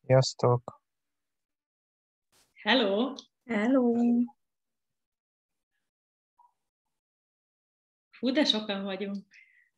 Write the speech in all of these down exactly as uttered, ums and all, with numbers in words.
Sziasztok! Hello! Hello! Hú, de sokan vagyunk.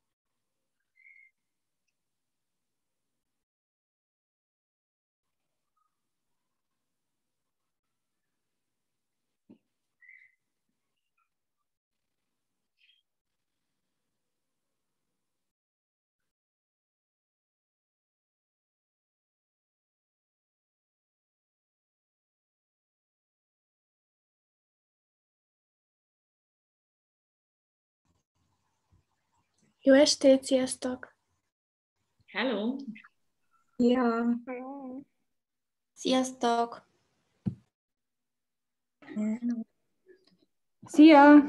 Jó estét, sziasztok! Hello! Ja. Sziasztok! Szia!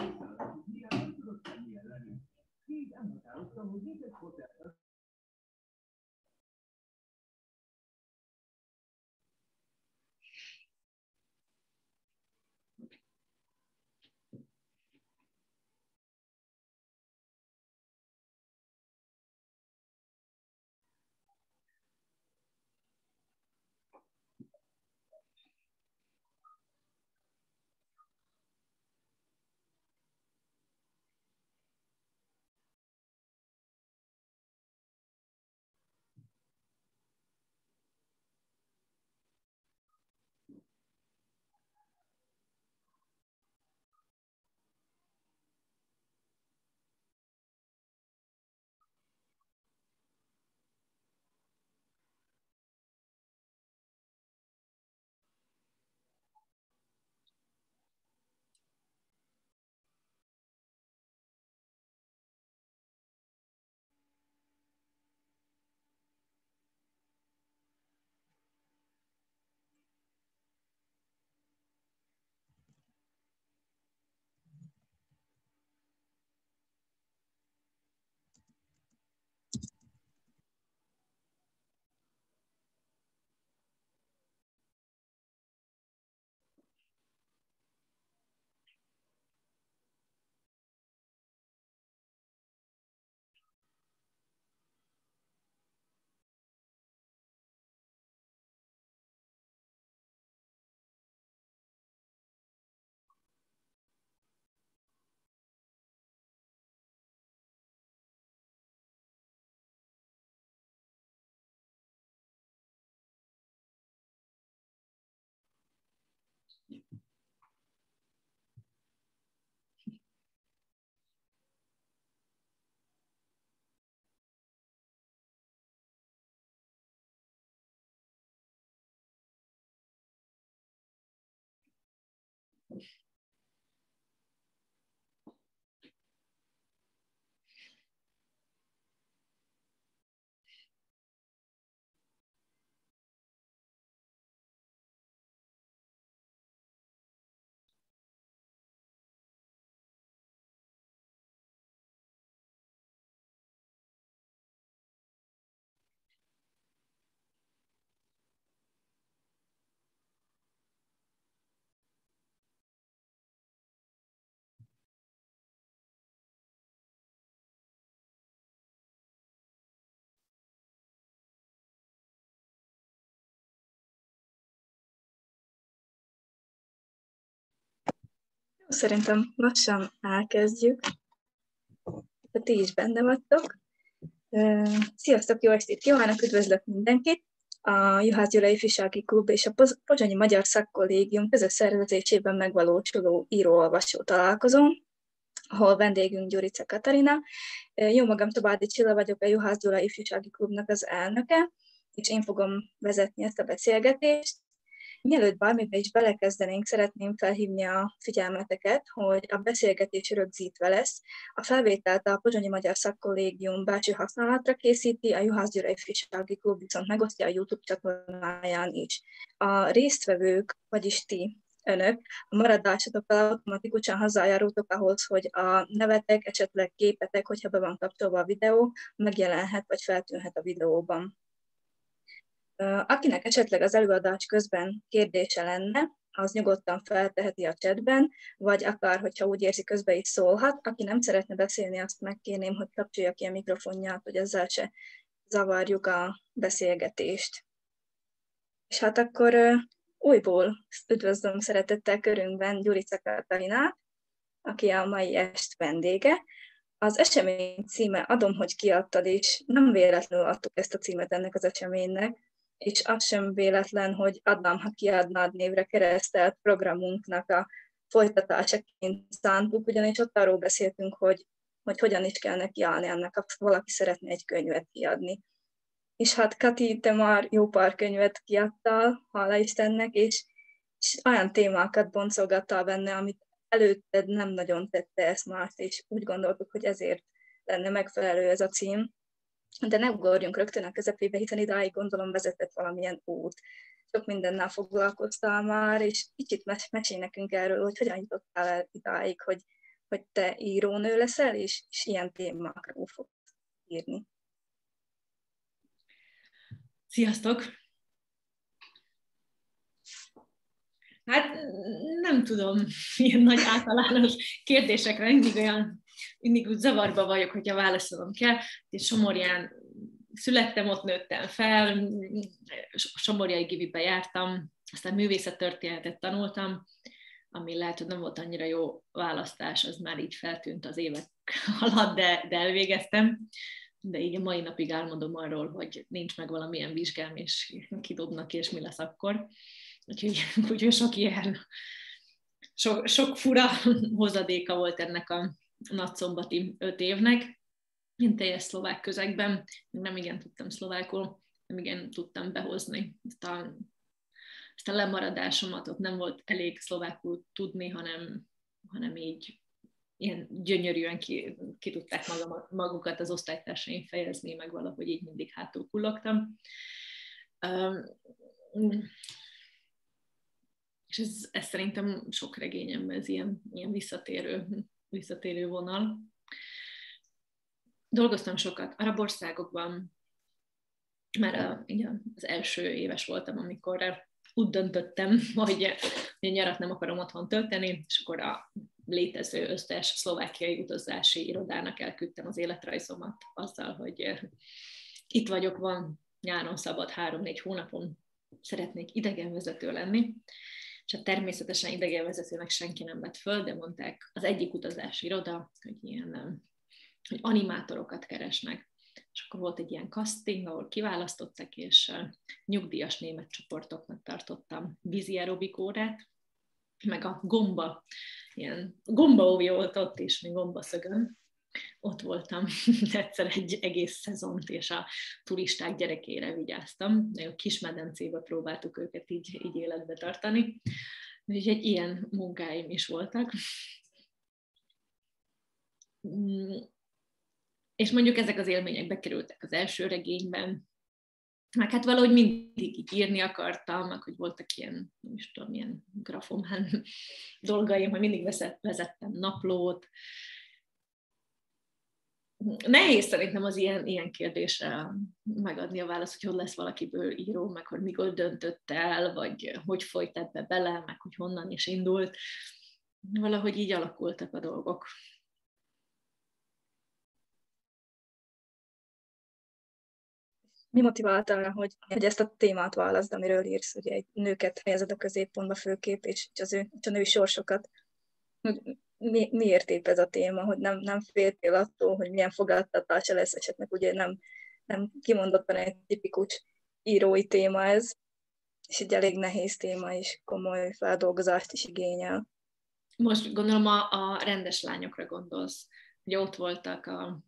Szerintem lassan elkezdjük. Ha ti is benne vagytok. Sziasztok, jó estét kívánok, üdvözlök mindenkit! A Juhász Gyula Ifjúsági Klub és a Pozsonyi Magyar Szakkollégium közös szervezésében megvalósuló író-olvasó találkozón, ahol vendégünk Gyurica Katarina. Jó magam, Tobádi Csilla vagyok, a Juhász Gyula Ifjúsági Klubnak az elnöke, és én fogom vezetni ezt a beszélgetést. Mielőtt bármibe is belekezdenénk, szeretném felhívni a figyelmeteket, hogy a beszélgetés rögzítve lesz. A felvételt a Pozsonyi Magyar Szakkollégium belső használatra készíti, a Juhász Gyula Ifjúsági Klub viszont megosztja a YouTube csatornáján is. A résztvevők, vagyis ti, önök, a maradásotokkal automatikusan hozzájárultok ahhoz, hogy a nevetek, esetleg képetek, hogyha be van kapcsolva a videó, megjelenhet vagy feltűnhet a videóban. Akinek esetleg az előadás közben kérdése lenne, az nyugodtan felteheti a chatben, vagy akár, hogyha úgy érzi, közben is szólhat. Aki nem szeretne beszélni, azt megkérném, hogy kapcsolja ki a mikrofonját, hogy ezzel se zavarjuk a beszélgetést. És hát akkor uh, újból üdvözlöm szeretettel körünkben Gyurica Katalinát, aki a mai est vendége. Az esemény címe Adom, hogy kiadtad, és nem véletlenül adtuk ezt a címet ennek az eseménynek, és az sem véletlen, hogy Adnám, ha kiadnád névre keresztelt programunknak a folytatásaként szántuk, ugyanis ott arról beszéltünk, hogy, hogy hogyan is kell neki állni annak, ha valaki szeretne egy könyvet kiadni. És hát Kati, te már jó pár könyvet kiadtál, hála Istennek, és, és olyan témákat boncolgattál benne, amit előtted nem nagyon tette ezt más, és úgy gondoltuk, hogy ezért lenne megfelelő ez a cím. De ne ugorjunk rögtön a közepébe, hiszen idáig gondolom vezetett valamilyen út. Sok mindennel foglalkoztál már, és kicsit mes- mesélj nekünk erről, hogy hogyan jutottál el idáig, hogy, hogy te írónő leszel, és, és ilyen témákról fogsz írni. Sziasztok! Hát nem tudom, ilyen nagy általános kérdésekre mindig olyan, mindig úgy zavarba vagyok, hogyha válaszolnom kell. Én Somorján születtem, ott nőttem fel, Somorjai Givibe jártam, aztán művészettörténetet tanultam, ami lehet, hogy nem volt annyira jó választás, az már így feltűnt az évek alatt, de, de elvégeztem. De így a mai napig álmodom arról, hogy nincs meg valamilyen vizsgám, és kidobnak, és mi lesz akkor. Úgyhogy, úgyhogy sok ilyen, sok, sok fura hozadéka volt ennek a nagyszombati öt évnek. Én teljes szlovák közegben, nem igen tudtam szlovákul, nem igen tudtam behozni ezt a, ezt a lemaradásomat, ott nem volt elég szlovákul tudni, hanem, hanem így ilyen gyönyörűen ki, ki tudták magamat, magukat az osztálytársaim fejezni, meg valahogy így mindig hátul kullogtam. Um, és ez, ez szerintem sok regényemben ez ilyen, ilyen visszatérő, visszatérő vonal. Dolgoztam sokat arab országokban, már az első éves voltam, amikor úgy döntöttem, hogy, hogy nyarat nem akarom otthon tölteni, és akkor a létező összes szlovákiai utazási irodának elküldtem az életrajzomat azzal, hogy itt vagyok, van nyáron szabad három-négy hónapon, szeretnék idegenvezető lenni, és hát természetesen idegenvezetőnek senki nem vett föl, de mondták az egyik utazási iroda, hogy ilyen hogy animátorokat keresnek. És akkor volt egy ilyen casting, ahol kiválasztottak, és nyugdíjas német csoportoknak tartottam vízi aerobik órát, meg a gomba, ilyen gombaóvi volt ott is, még gombaszögön. Ott voltam egyszer egy egész szezont, és a turisták gyerekére vigyáztam. A kismedencébe próbáltuk őket így, így életbe tartani. Úgyhogy ilyen munkáim is voltak. És mondjuk ezek az élmények bekerültek az első regényben, meg hát valahogy mindig így írni akartam, meg hogy voltak ilyen, nem is tudom, ilyen grafomán dolgaim, hogy mindig vezettem naplót. Nehéz szerintem az ilyen, ilyen kérdésre megadni a választ, hogy hogy lesz valakiből író, meg hogy mikor döntött el, vagy hogy folyt ebbe bele, meg hogy honnan is indult. Valahogy így alakultak a dolgok. Mi motiválta arra, hogy, hogy ezt a témát válaszd, amiről írsz, ugye egy nőket helyezed a középpontba főképp, és az ő, a női sorsokat. Mi, miért épp ez a téma, hogy nem, nem féltél attól, hogy milyen fogadtatása lesz esetleg, ugye nem, nem kimondottan egy tipikus írói téma ez, és egy elég nehéz téma is, komoly feldolgozást is igényel. Most gondolom a, a rendes lányokra gondolsz, hogy ott voltak a...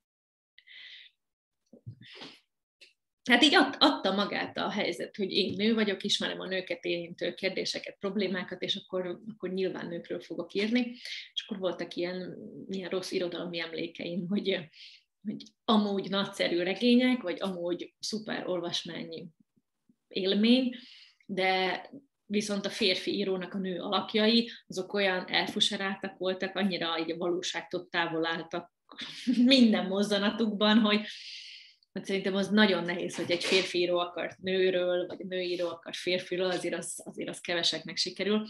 Hát így ad, adta magát a helyzet, hogy én nő vagyok, ismerem a nőket érintő kérdéseket, problémákat, és akkor, akkor nyilván nőkről fogok írni. És akkor voltak ilyen, ilyen rossz irodalmi emlékeim, hogy, hogy amúgy nagyszerű regények, vagy amúgy szuper olvasmányi élmény, de viszont a férfi írónak a nő alakjai, azok olyan elfuseráltak voltak, annyira így a valóságtól távol álltak minden mozzanatukban, hogy hát szerintem az nagyon nehéz, hogy egy férfi író akart nőről, vagy a nőíró akart férfiról, azért az, azért az keveseknek sikerül.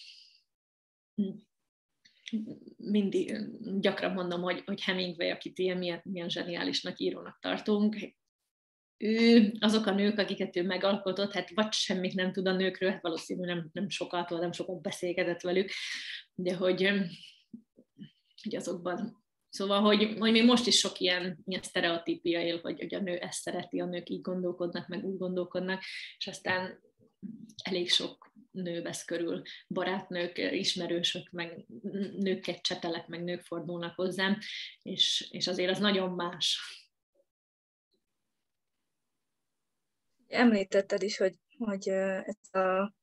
Mindig gyakran mondom, hogy, hogy Hemingway, akit ilyen milyen, milyen zseniális nagy írónak tartunk, ő, azok a nők, akiket ő megalkotott, hát vagy semmit nem tud a nőkről, hát valószínűleg nem, nem sokat, vagy nem sokat beszélgetett velük, de hogy, hogy azokban. Szóval, hogy, hogy még most is sok ilyen, ilyen sztereotípia él, hogy, hogy a nő ezt szereti, a nők így gondolkodnak, meg úgy gondolkodnak, és aztán elég sok nő vesz körül, barátnők, ismerősök, meg nőket csetelek, meg nők fordulnak hozzám, és, és azért az nagyon más. Említetted is, hogy, hogy ez a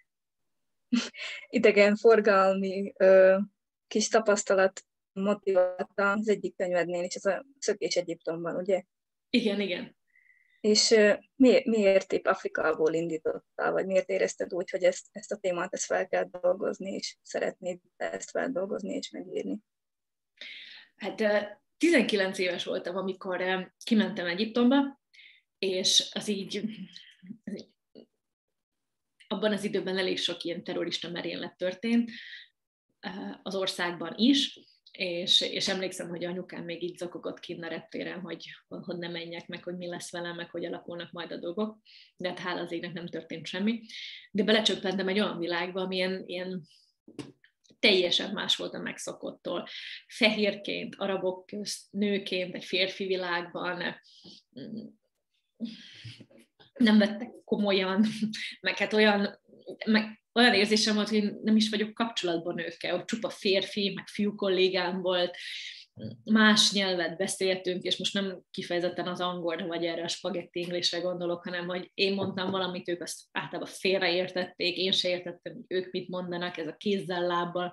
idegenforgalmi kis tapasztalat motiválta az egyik könyvednél is, ez a Szökés Egyiptomban, ugye? Igen, igen. És miért, miért épp Afrikából indítottál, vagy miért érezted úgy, hogy ezt, ezt a témát ezt fel kell dolgozni, és szeretnéd ezt feldolgozni és megírni? Hát tizenkilenc éves voltam, amikor kimentem Egyiptomba, és az így, az így abban az időben elég sok ilyen terrorista merénylet történt az országban is, és, és emlékszem, hogy anyukám még így zokogott kinn a reptéren, hogy, hogy ne menjek meg, hogy mi lesz velem, meg hogy alakulnak majd a dolgok, de hát hála az égnek nem történt semmi. De belecsöppentem egy olyan világba, ami ilyen, ilyen teljesen más volt a megszokottól. Fehérként, arabok közt, nőként, egy férfi világban, nem vettek komolyan, meg hát olyan, meg olyan érzésem volt, hogy nem is vagyok kapcsolatban nőkkel, hogy csupa férfi, meg fiú kollégám volt, más nyelvet beszéltünk, és most nem kifejezetten az angolra, vagy erre a spagetti inglésre gondolok, hanem hogy én mondtam valamit, ők azt általában félreértették, én se értettem, hogy ők mit mondanak, ez a kézzel, lábbal.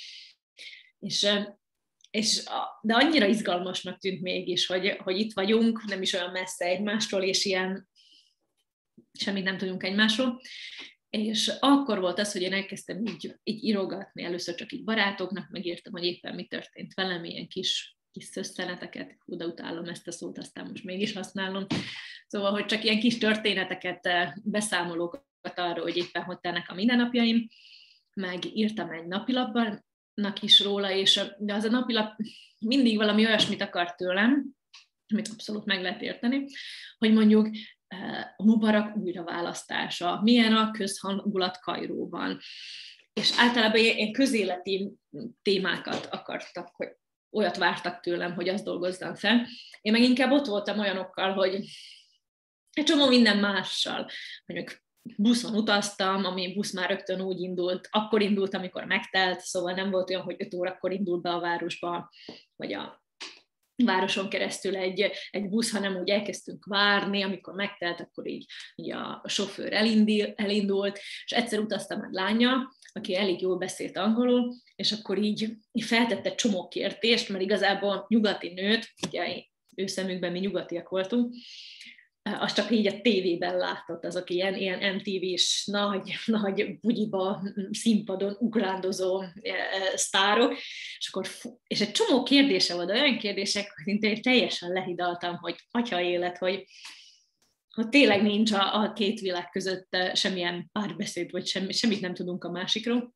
És, és, de annyira izgalmasnak tűnt mégis, hogy, hogy itt vagyunk, nem is olyan messze egymástól, és ilyen semmit nem tudunk egymásról. És akkor volt az, hogy én elkezdtem így, így írogatni, először csak így barátoknak, megírtam, hogy éppen mi történt velem, ilyen kis, kis szösszeneteket, oda utálom ezt a szót, aztán most mégis használom. Szóval, hogy csak ilyen kis történeteket, beszámolókat arról, hogy éppen hogy telnek a mindennapjaim, meg írtam egy napilapnak is róla, és de az a napilap mindig valami olyasmit akart tőlem, amit abszolút meg lehet érteni, hogy mondjuk a Mubarak újraválasztása, milyen a közhangulat Kairóban. És általában ilyen közéleti témákat akartak, hogy olyat vártak tőlem, hogy azt dolgozzam fel. Én meg inkább ott voltam olyanokkal, hogy egy csomó minden mással, hogy buszon utaztam, ami busz már rögtön úgy indult, akkor indult, amikor megtelt, szóval nem volt olyan, hogy öt órakor indult be a városba, vagy a városon keresztül egy, egy busz, hanem úgy elkezdtünk várni, amikor megtelt, akkor így, így a sofőr elindul, elindult, és egyszer utaztam egy lánya, aki elég jól beszélt angolul, és akkor így, így feltette csomó kérdést, mert igazából nyugati nőt, ugye ő szemükben mi nyugatiak voltunk, azt csak így a tévében látott, azok ilyen, ilyen em té vés nagy, nagy bugyiba, színpadon ugrándozó sztárok, és akkor és egy csomó kérdése volt, olyan kérdések, hogy én teljesen lehidaltam, hogy atya élet, hogy, hogy tényleg nincs a, a két világ között semmilyen párbeszéd, vagy semmi, semmit nem tudunk a másikról.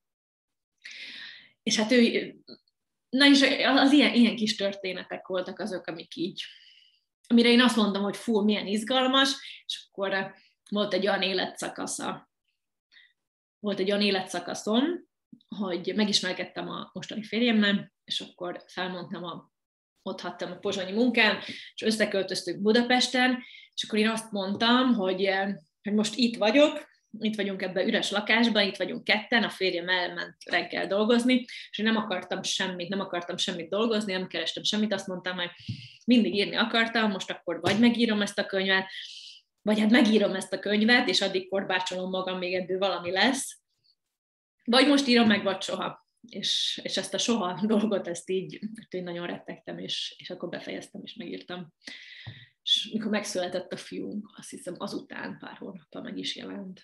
És hát ő, na és az ilyen, ilyen kis történetek voltak azok, amik így, amire én azt mondtam, hogy fú, milyen izgalmas, és akkor volt egy olyan életszakasza, volt egy olyan életszakaszom, hogy megismerkedtem a mostani férjemmel, és akkor felmondtam, a, ott hattam a pozsonyi munkám, és összeköltöztük Budapesten, és akkor én azt mondtam, hogy, hogy most itt vagyok, itt vagyunk ebben üres lakásban, itt vagyunk ketten, a férjem elment reggel dolgozni, és én nem akartam semmit, nem akartam semmit dolgozni, nem kerestem semmit, azt mondtam, hogy mindig írni akartam, most akkor vagy megírom ezt a könyvet, vagy hát megírom ezt a könyvet, és addig korbácsolom magam, még ebből valami lesz, vagy most írom meg, vagy soha. És, és ezt a soha dolgot, ezt így, így nagyon rettegtem, és, és akkor befejeztem, és megírtam. És mikor megszületett a fiunk, azt hiszem azután pár hónappal meg is jelent.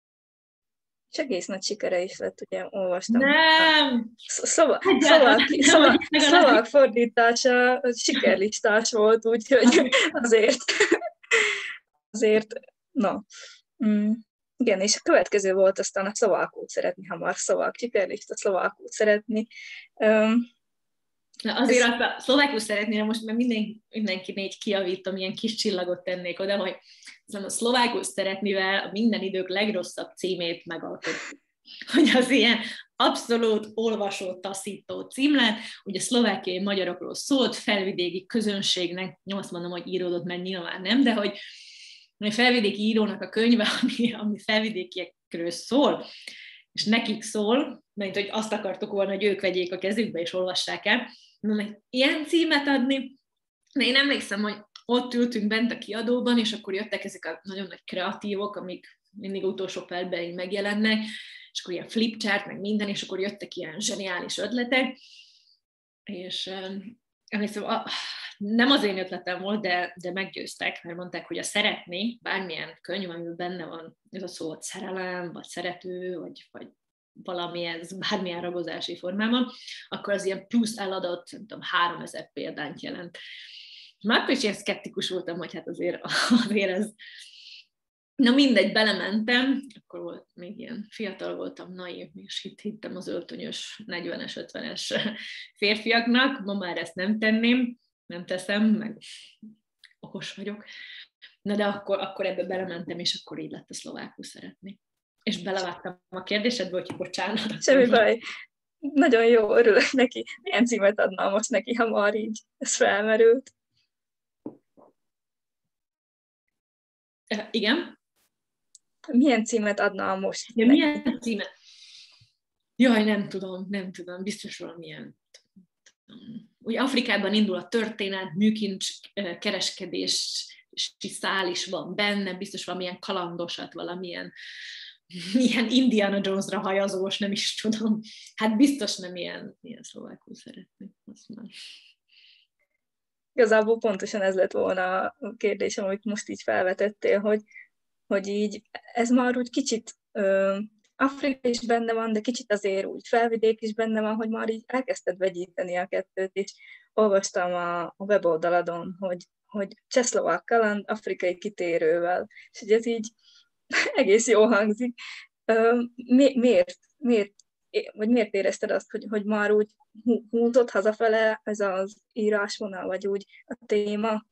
És egész nagy sikere is lett, ugye, olvastam. Nem! Szavak, szavak, szavak, szavak fordítása sikerlistás volt, úgyhogy azért, azért, na. Mm. Igen, és a következő volt aztán a szlovákút szeretni, hamar szlovák sikerlista, szlovákút szeretni. Um, Na azért azt a szlovákul szeretném, most már minden, mindenki így kiavítom, ilyen kis csillagot tennék oda, hogy a szlovákul szeretnivel a minden idők legrosszabb címét megalkottuk. Hogy az ilyen abszolút olvasó, taszító cím lett, ugye szlovákiai magyarokról szólt, felvidéki közönségnek, nem azt mondom, hogy íródott, mert nyilván nem, de hogy a felvidéki írónak a könyve, ami, ami felvidékiekről szól, és nekik szól, mert hogy azt akartuk volna, hogy ők vegyék a kezükbe és olvassák el, na, ilyen címet adni, de én emlékszem, hogy ott ültünk bent a kiadóban, és akkor jöttek ezek a nagyon nagy kreatívok, amik mindig utolsó percben megjelennek, és akkor ilyen flipchart, meg minden, és akkor jöttek ilyen zseniális ötletek, és um, emlékszem, a, nem az én ötletem volt, de, de meggyőztek, mert mondták, hogy a szeretni, bármilyen könyv, amiben benne van ez a szó, hogy szerelem, vagy szerető, vagy, vagy valamilyen, bármilyen ragozási formában, akkor az ilyen plusz eladott, nem tudom, háromezer példányt jelent. Már akkor is ilyen szkeptikus voltam, hogy hát azért, azért ez... Na mindegy, belementem, akkor volt, még ilyen fiatal voltam, naív, és hitt, hittem az öltönyös negyvenes, ötvenes férfiaknak, ma már ezt nem tenném, nem teszem, meg okos vagyok. Na de akkor, akkor ebbe belementem, és akkor így lett a szlovákul szeretni. És belevágtam a kérdésedbe, hogy bocsánat. Semmi baj. Nagyon jó, örülök neki. Milyen címet adnám most neki, ha már így ez felmerült? Uh, igen. Milyen címet adnám most Ja, neki? milyen címet? Jaj, nem tudom, nem tudom, biztos valamilyen. Ugye Afrikában indul a történet, műkincs kereskedés, szál is van benne, biztos valamilyen kalandosat, valamilyen ilyen Indiana Jonesra hajazós, nem is tudom. Hát biztos nem ilyen, ilyen szlovákul szeretni. Azt már. Igazából pontosan ez lett volna a kérdésem, amit most így felvetettél, hogy, hogy így ez már úgy kicsit ö, Afrika is benne van, de kicsit azért úgy felvidék is benne van, hogy már így elkezdted vegyíteni a kettőt, és olvastam a, a weboldaladon, hogy, hogy csehszlovák kaland afrikai kitérővel, és hogy ez így egész jó hangzik. Mi, miért, miért, vagy miért érezted azt, hogy, hogy már úgy húzott hazafele ez az írásvonal, vagy úgy a téma?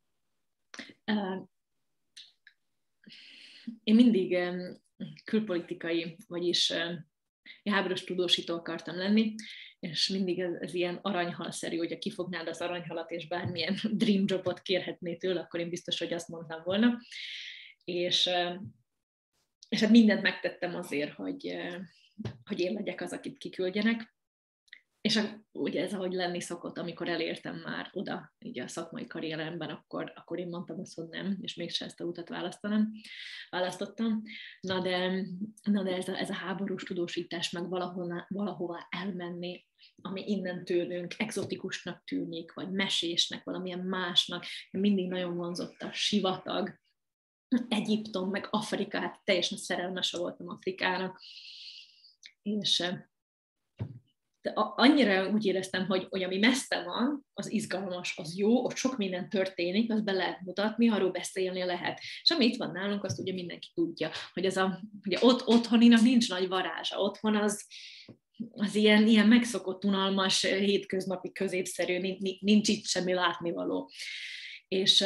Én mindig külpolitikai, vagyis háborús tudósító akartam lenni, és mindig ez, ez ilyen aranyhalszerű, hogyha kifognád az aranyhalat, és bármilyen dream jobot kérhetné tőle, akkor én biztos, hogy azt mondtam volna. És, és hát mindent megtettem azért, hogy, hogy én legyek az, akit kiküldjenek. És ugye ez, ahogy lenni szokott, amikor elértem már oda, így a szakmai karrieremben, akkor, akkor én mondtam azt, hogy nem, és mégsem ezt a utat választanám, választottam. Na de, na de ez, a, ez a háborús tudósítás, meg valahova, valahova elmenni, ami innen tőlünk egzotikusnak tűnik, vagy mesésnek, valamilyen másnak, mindig nagyon vonzott a sivatag, Egyiptom, meg Afrikát, teljesen szerelmes voltam Afrikának, és de annyira úgy éreztem, hogy, hogy ami messze van, az izgalmas, az jó, ott sok minden történik, azt be lehet mutatni, arról beszélni lehet. És ami itt van nálunk, azt ugye mindenki tudja, hogy az a, ugye ott, otthoninak nincs nagy varázsa, otthon az, az ilyen, ilyen megszokott, unalmas, hétköznapi, középszerű, nincs, nincs itt semmi látnivaló. És,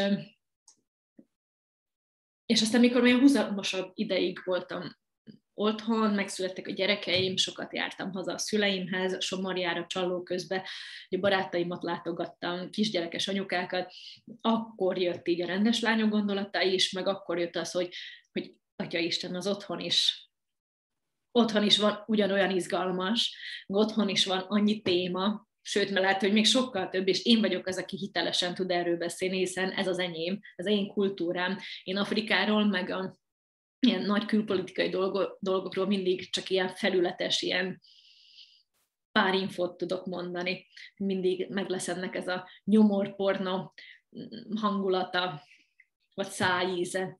és aztán, mikor olyan húzamosabb ideig voltam otthon, megszülettek a gyerekeim, sokat jártam haza a szüleimhez, Somorjára Csalló közben, hogy barátaimat látogattam, kisgyerekes anyukákat, akkor jött így a rendes lányok gondolata is, meg akkor jött az, hogy, hogy Atyaisten, az otthon is, otthon is van ugyanolyan izgalmas, otthon is van annyi téma, sőt, mert lehet, hogy még sokkal több, és én vagyok az, aki hitelesen tud erről beszélni, hiszen ez az enyém, ez én kultúrám. Én Afrikáról, meg a ilyen nagy külpolitikai dolgokról mindig csak ilyen felületes, ilyen pár infót tudok mondani. Mindig meg lesz ennek ez a nyomorporno hangulata, vagy szájíze.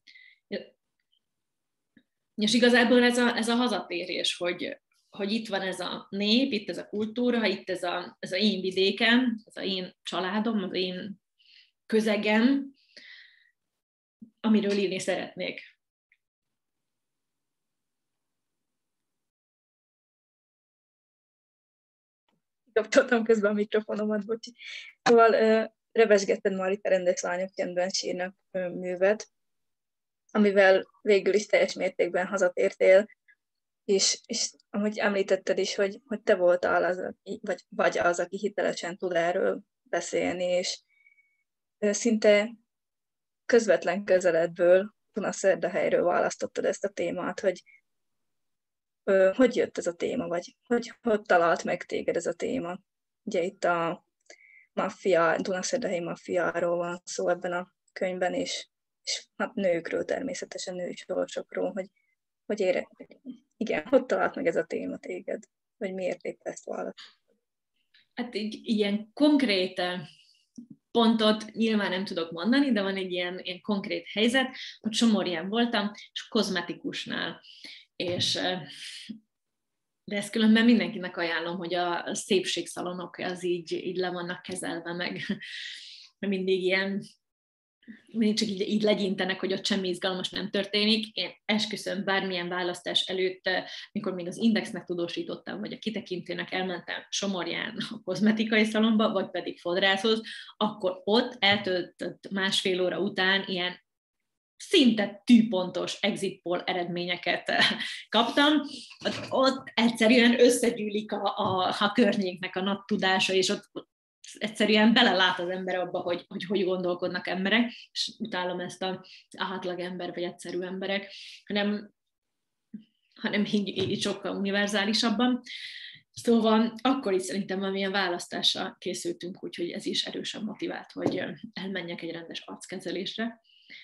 És igazából ez a, ez a hazatérés, hogy, hogy itt van ez a nép, itt ez a kultúra, itt ez a, ez a én vidékem, ez a én családom, az én közegem, amiről írni szeretnék. kaptottam közben a mikrofonomat, bocsi. Szóval Rebesgetted Marika rendes lányok csendben sírnak művet, amivel végül is teljes mértékben hazatértél, és, és ahogy említetted is, hogy, hogy te voltál az, vagy, vagy az, aki hitelesen tud erről beszélni, és szinte közvetlen közeledből, Dunaszerdahelyről választottad ezt a témát, hogy hogy jött ez a téma, vagy hogy, hogy talált meg téged ez a téma. Ugye itt a maffia, Dunaszerdahelyi maffiáról van szó ebben a könyvben, és, és hát nőkről természetesen, női sorsokról, hogy, hogy ére, igen, hogy talált meg ez a téma téged, vagy miért épp ezt választottad? Hát egy ilyen konkrét pontot nyilván nem tudok mondani, de van egy ilyen, ilyen konkrét helyzet, hogy Somorján voltam, és kozmetikusnál. És de ezt különben mindenkinek ajánlom, hogy a szépségszalonok az így, így le vannak kezelve, meg mindig ilyen, mindig csak így, így legyintenek, hogy ott semmi izgalmas nem történik. Én esküszöm, bármilyen választás előtt, mikor még az Indexnek tudósítottam, vagy a Kitekintőnek elmentem Somorján a kozmetikai szalonba, vagy pedig fodrászhoz, akkor ott eltöltött másfél óra után ilyen szinte tűpontos exit poll eredményeket kaptam. Ott egyszerűen összegyűlik a, a, a környéknek a nagy tudása, és ott egyszerűen belelát az ember abba, hogy hogy, hogy gondolkodnak emberek, és utálom ezt a átlag ember, vagy egyszerű emberek, hanem, hanem így, így sokkal univerzálisabban. Szóval akkor is szerintem valamilyen választásra készültünk, úgyhogy ez is erősen motivált, hogy elmenjek egy rendes arckezelésre.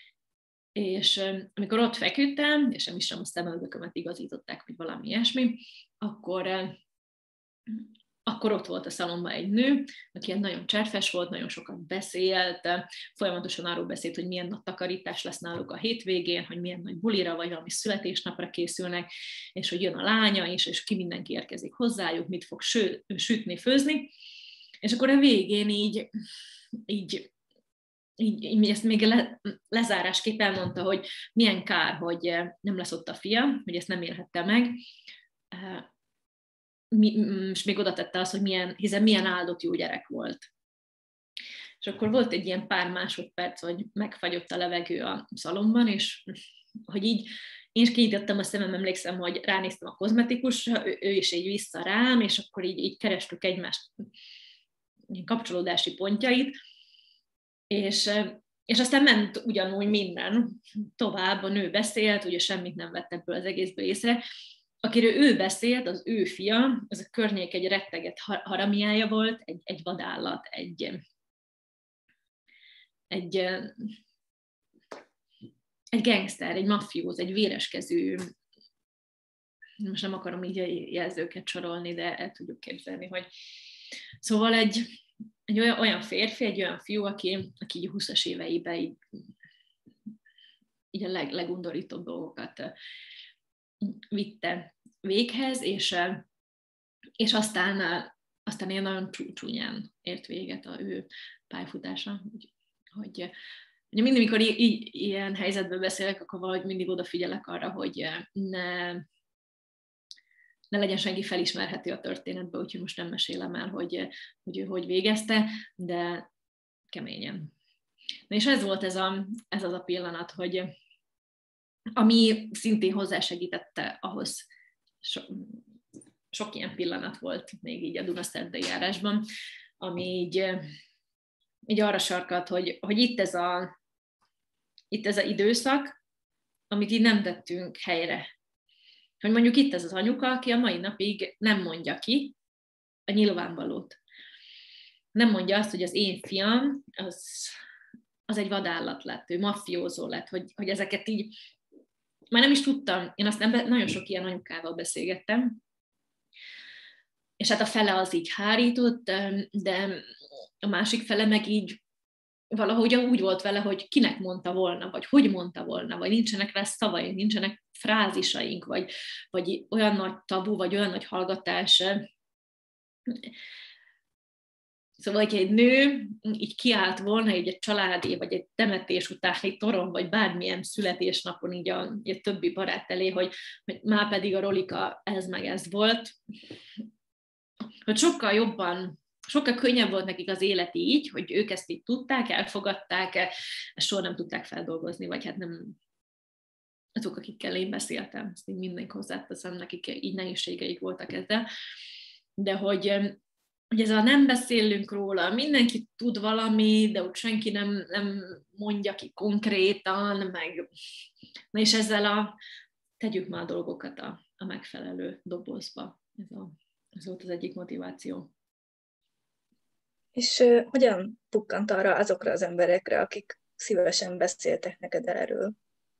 És amikor ott feküdtem, és nem is sem a szemöldökömet igazították, vagy valami ilyesmi, akkor, akkor ott volt a szalomban egy nő, aki ilyen nagyon cserfes volt, nagyon sokat beszélt, folyamatosan arról beszélt, hogy milyen nagy takarítás lesz náluk a hétvégén, hogy milyen nagy bulira, vagy valami születésnapra készülnek, és hogy jön a lánya is, és ki mindenki érkezik hozzájuk, mit fog ső, sütni, főzni. És akkor a végén így, így Így, így ezt még le, lezárásképp elmondta, hogy milyen kár, hogy nem lesz ott a fia, hogy ezt nem élhette meg, és még oda tette azt, hogy milyen, hiszen milyen áldott jó gyerek volt. És akkor volt egy ilyen pár másodperc, hogy megfagyott a levegő a szalomban, és hogy így én is kinyitottam a szemem, emlékszem, hogy ránéztem a kozmetikusra, ő, ő is így vissza rám, és akkor így, így kerestük egymást kapcsolódási pontjait, És, és aztán ment ugyanúgy minden tovább, a nő beszélt, ugye semmit nem vett ebből az egészből észre. Akiről ő beszélt, az ő fia, az a környék egy retteget haramiája volt, egy, egy vadállat, egy, egy, egy gangster, egy mafióz, egy véreskező, most nem akarom így a jelzőket sorolni, de el tudjuk képzelni, hogy szóval egy Egy olyan, olyan férfi, egy olyan fiú, aki, aki így húszas éveiben így, így a leg, legundorítóbb dolgokat vitte véghez, és, és aztán, aztán ilyen nagyon csúnyán ért véget a ő pályafutása. Hogy, hogy mindig, mikor í- í- ilyen helyzetben beszélek, akkor valahogy mindig odafigyelek arra, hogy ne... ne legyen senki felismerhető a történetbe, úgyhogy most nem mesélem el, hogy, hogy ő hogy végezte, de keményen. Na és ez volt ez, a, ez az a pillanat, hogy ami szintén hozzásegítette ahhoz, so, sok ilyen pillanat volt még így a Dunaszerdai járásban, ami így, így arra sarkalt, hogy, hogy itt, ez a, itt ez az időszak, amit így nem tettünk helyre. Hogy mondjuk itt ez az anyuka, aki a mai napig nem mondja ki a nyilvánvalót. Nem mondja azt, hogy az én fiam, az, az egy vadállat lett, ő maffiózó lett, hogy, hogy ezeket így, már nem is tudtam, én aztán be, nagyon sok ilyen anyukával beszélgettem, és hát a fele az így hárított, de a másik fele meg így valahogy úgy volt vele, hogy kinek mondta volna, vagy hogy mondta volna, vagy nincsenek rá szavaink, nincsenek frázisaink, vagy, vagy olyan nagy tabu, vagy olyan nagy hallgatás. Szóval, hogyha egy nő így kiállt volna így egy családi, vagy egy temetés utáni toron, vagy bármilyen születésnapon így a, így a többi barát elé, hogy, hogy már pedig a Rolika ez meg ez volt, hogy sokkal jobban, sokkal könnyebb volt nekik az élet így, hogy ők ezt így tudták, elfogadták, ezt soha nem tudták feldolgozni, vagy hát nem azok, akikkel én beszéltem, ezt így mindenki hozzáteszem, nekik így nehézségeik voltak ezzel, de hogy, hogy ez a nem beszélünk róla, mindenki tud valami, de úgy senki nem, nem mondja ki konkrétan, meg, na és ezzel a tegyük már a dolgokat a, a megfelelő dobozba. Ez, a, ez volt az egyik motiváció. És uh, hogyan pukkant arra azokra az emberekre, akik szívesen beszéltek neked erről?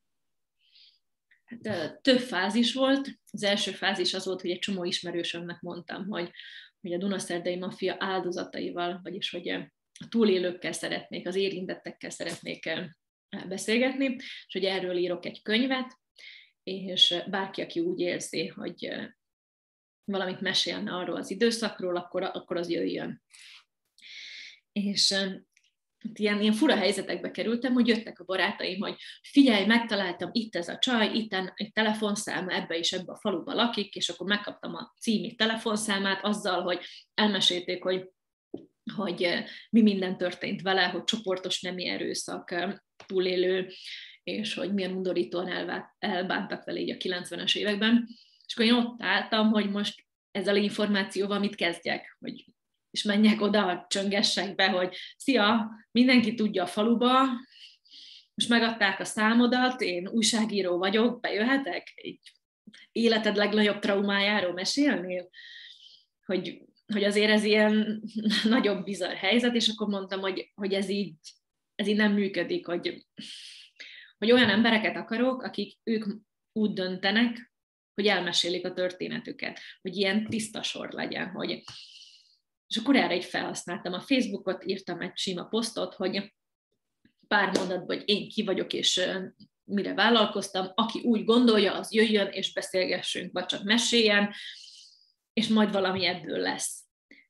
Hát, több fázis volt. Az első fázis az volt, hogy egy csomó ismerősömnek mondtam, hogy, hogy a Dunaszerdai maffia áldozataival, vagyis hogy a túlélőkkel szeretnék, az érintettekkel szeretnék beszélgetni, és hogy erről írok egy könyvet, és bárki, aki úgy érzi, hogy valamit mesélne arról az időszakról, akkor, akkor az jöjjön. És ilyen, ilyen fura helyzetekbe kerültem, hogy jöttek a barátaim, hogy figyelj, megtaláltam, itt ez a csaj, itt egy telefonszáma, ebbe és ebbe a faluba lakik, és akkor megkaptam a cími telefonszámát azzal, hogy elmesélték, hogy, hogy mi minden történt vele, hogy csoportos nemi erőszak túlélő, és hogy milyen undorítóan elbántak vele így a kilencvenes években. És akkor én ott álltam, hogy most ezzel az információval mit kezdjek, hogy és menjek oda, csöngessek be, hogy szia, mindenki tudja a faluba, most megadták a számodat, én újságíró vagyok, bejöhetek? Így életed legnagyobb traumájáról mesélnél? Hogy, hogy azért ez ilyen nagyobb bizarr helyzet, és akkor mondtam, hogy, hogy ez, így, ez így nem működik, hogy, hogy olyan embereket akarok, akik ők úgy döntenek, hogy elmesélik a történetüket, hogy ilyen tiszta sor legyen, hogy és akkor erre így felhasználtam a Facebookot, írtam egy sima posztot, hogy pár mondatban, hogy én ki vagyok, és mire vállalkoztam, aki úgy gondolja, az jöjjön, és beszélgessünk, vagy csak meséljen, és majd valami ebből lesz.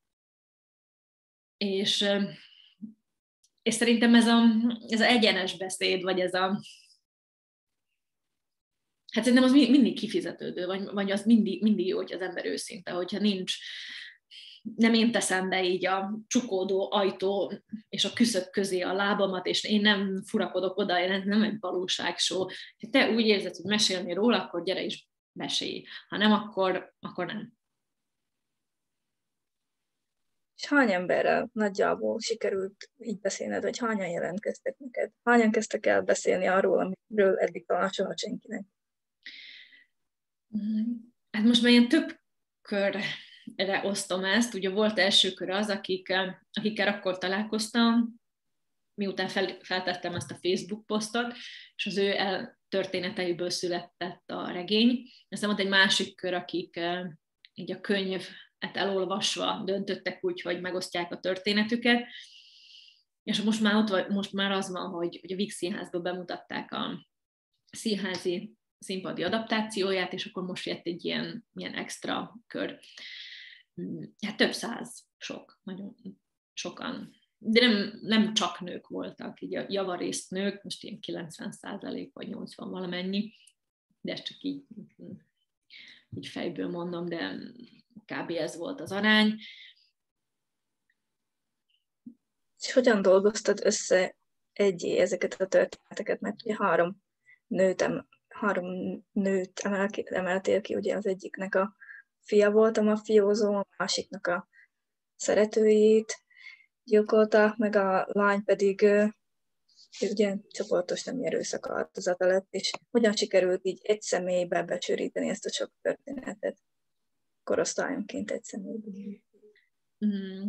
És, és szerintem ez a, ez a egyenes beszéd, vagy ez a... Hát szerintem az mindig kifizetődő, vagy, vagy az mindig, mindig jó, hogy az ember őszinte, hogyha nincs... nem én teszem be így a csukódó ajtó és a küszöb közé a lábamat, és én nem furakodok oda, ez nem egy valóságshow. Ha te úgy érzed, hogy mesélni róla, akkor gyere is mesélj. Ha nem, akkor, akkor nem. És hány emberrel nagyjából sikerült így beszélned, vagy hányan jelentkeztek neked? Hányan kezdtek el beszélni arról, amiről eddig talán soha senkinek? Hát most már ilyen több körre osztom ezt. Ugye volt első kör az, akik, akikkel akkor találkoztam, miután fel, feltettem ezt a Facebook posztot, és az ő el, történeteiből született a regény. Aztán volt egy másik kör, akik így a könyvet elolvasva döntöttek úgy, hogy megosztják a történetüket. És most már, ott, most már az van, hogy, hogy a Víg Színházban bemutatták a színházi színpadi adaptációját, és akkor most jött egy ilyen, ilyen extra kör. Hát több száz, sok, nagyon sokan. De nem, nem csak nők voltak, így a javarészt nők, most ilyen kilencven százalék vagy nyolcvan valamennyi, de ezt csak így, így fejből mondom, de kb. Ez volt az arány. És hogyan dolgoztad össze egyé ezeket a történeteket? Mert ugye három nőt, három nőt emeltél ki, ugye az egyiknek a fia volt a mafiózó, a másiknak a szeretőjét gyilkolta, meg a lány pedig ugye csoportos nemi erőszak áldozata lett, és hogyan sikerült így egy személybe becsöríteni ezt a sok történetet korosztályonként egy személybe? Mm.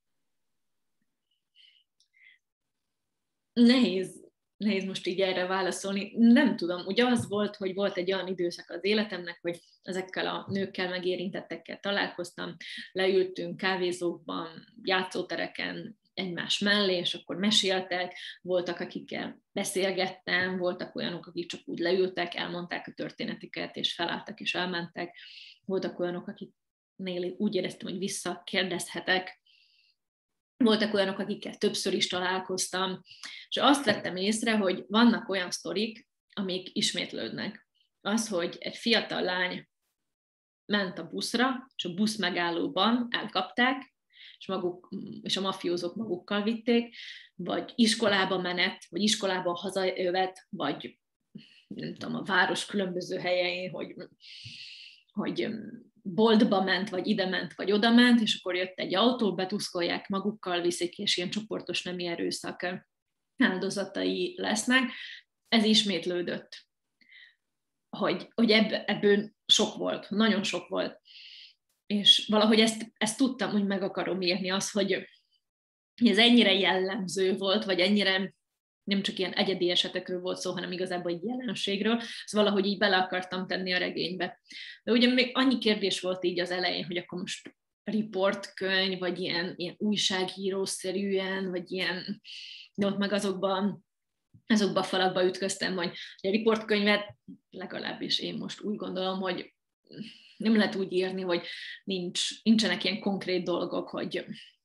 Nehéz, nehéz most így erre válaszolni. Nem tudom, ugye az volt, hogy volt egy olyan időszak az életemnek, hogy ezekkel a nőkkel, meg érintettekkel találkoztam, leültünk kávézókban, játszótereken egymás mellé, és akkor meséltek, voltak, akikkel beszélgettem, voltak olyanok, akik csak úgy leültek, elmondták a történetüket, és felálltak, és elmentek, voltak olyanok, akiknél úgy éreztem, hogy visszakérdezhetek, voltak olyanok, akikkel többször is találkoztam, és azt vettem észre, hogy vannak olyan sztorik, amik ismétlődnek. Az, hogy egy fiatal lány ment a buszra, és a busz megállóban elkapták, és, maguk, és a mafiózók magukkal vitték, vagy iskolába menet, vagy iskolába hazajövet, vagy nem tudom, a város különböző helyein, hogy, hogy boltba ment, vagy ide ment, vagy oda ment, és akkor jött egy autó, betuszkolják, magukkal viszik, és ilyen csoportos nemi erőszak áldozatai lesznek. Ez ismétlődött, hogy, hogy ebből, ebből sok volt, nagyon sok volt. És valahogy ezt, ezt tudtam, hogy meg akarom írni, az, hogy ez ennyire jellemző volt, vagy ennyire nem csak ilyen egyedi esetekről volt szó, hanem igazából egy jelenségről, ezt valahogy így bele akartam tenni a regénybe. De ugye még annyi kérdés volt így az elején, hogy akkor most riportkönyv, vagy ilyen, ilyen újságírószerűen, vagy ilyen, de ott meg azokban, azokban a falakba ütköztem, hogy a riportkönyvet legalábbis én most úgy gondolom, hogy nem lehet úgy írni, hogy nincs, nincsenek ilyen konkrét dolgok, hogy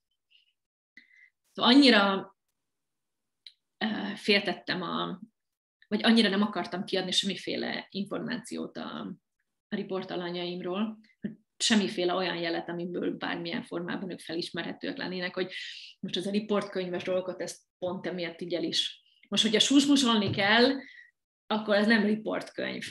annyira féltettem, a, vagy annyira nem akartam kiadni semmiféle információt a, a riportalanyaimról, hogy semmiféle olyan jelet, amiből bármilyen formában ők felismerhetőek lennének, hogy most ez a riportkönyves dolgot, ezt pont emiatt így el is. Most, hogyha susmusolni kell, akkor ez nem riportkönyv.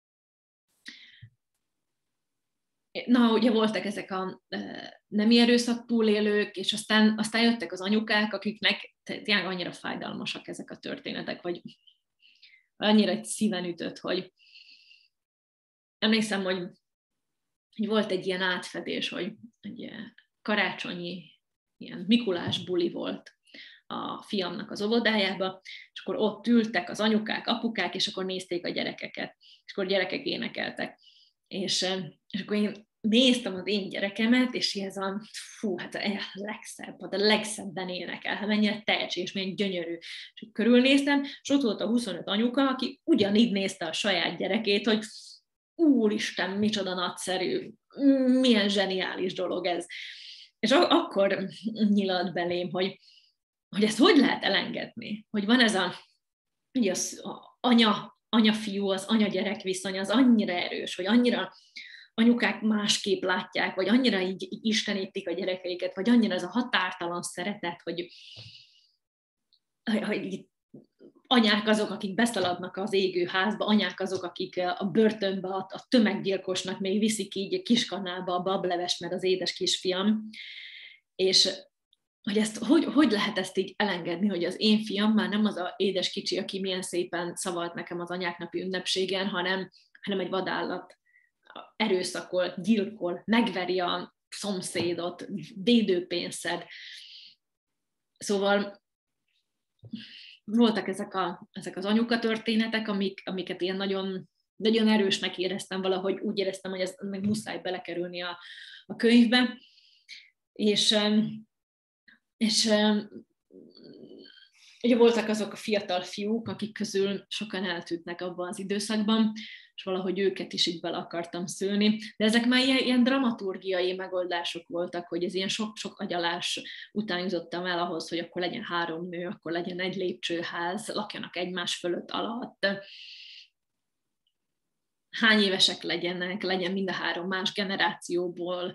Na, ugye voltak ezek a e, nemi erőszak túlélők, és aztán, aztán jöttek az anyukák, akiknek tényleg annyira fájdalmasak ezek a történetek, vagy annyira egy szíven ütött, hogy emlékszem, hogy, hogy volt egy ilyen átfedés, hogy egy karácsonyi ilyen Mikulás buli volt a fiamnak az óvodájába, és akkor ott ültek az anyukák, apukák, és akkor nézték a gyerekeket, és akkor gyerekek énekeltek. És, és akkor én néztem az én gyerekemet, és ez a, fú, hát a legszebb, hát a legszebben énekel, hát mennyire tehetséges, milyen gyönyörű. És körülnéztem, és ott volt a huszonöt anyuka, aki ugyanígy nézte a saját gyerekét, hogy úristen, micsoda nagyszerű, milyen zseniális dolog ez. És akkor nyilalt belém, hogy, hogy ezt hogy lehet elengedni, hogy van ez a, ugye az a anya, anya-fiú, az anya-gyerek viszony, az annyira erős, hogy annyira anyukák másképp látják, vagy annyira így, így istenítik a gyerekeiket, vagy annyira ez a határtalan szeretet, hogy, hogy anyák azok, akik beszaladnak az égő házba, anyák azok, akik a börtönbe, a, a tömeggyilkosnak még viszik így kiskanába a bableves, mert az édes kisfiam, és hogy, ezt, hogy, hogy lehet ezt így elengedni, hogy az én fiam már nem az a édes kicsi, aki milyen szépen szavalt nekem az anyáknapi ünnepségen, hanem, hanem egy vadállat, erőszakol, gyilkol, megveri a szomszédot, védőpénzt szed. Szóval voltak ezek, a, ezek az anyuka történetek, amik, amiket én nagyon, nagyon erősnek éreztem, valahogy úgy éreztem, hogy ez meg muszáj belekerülni a, a könyvbe. És, és ugye voltak azok a fiatal fiúk, akik közül sokan eltűntek abban az időszakban, és valahogy őket is így bele akartam szülni. De ezek már ilyen, ilyen dramaturgiai megoldások voltak, hogy ez ilyen sok-sok agyalás után jutottam el ahhoz, hogy akkor legyen három nő, akkor legyen egy lépcsőház, lakjanak egymás fölött alatt. Hány évesek legyenek, legyen mind a három más generációból.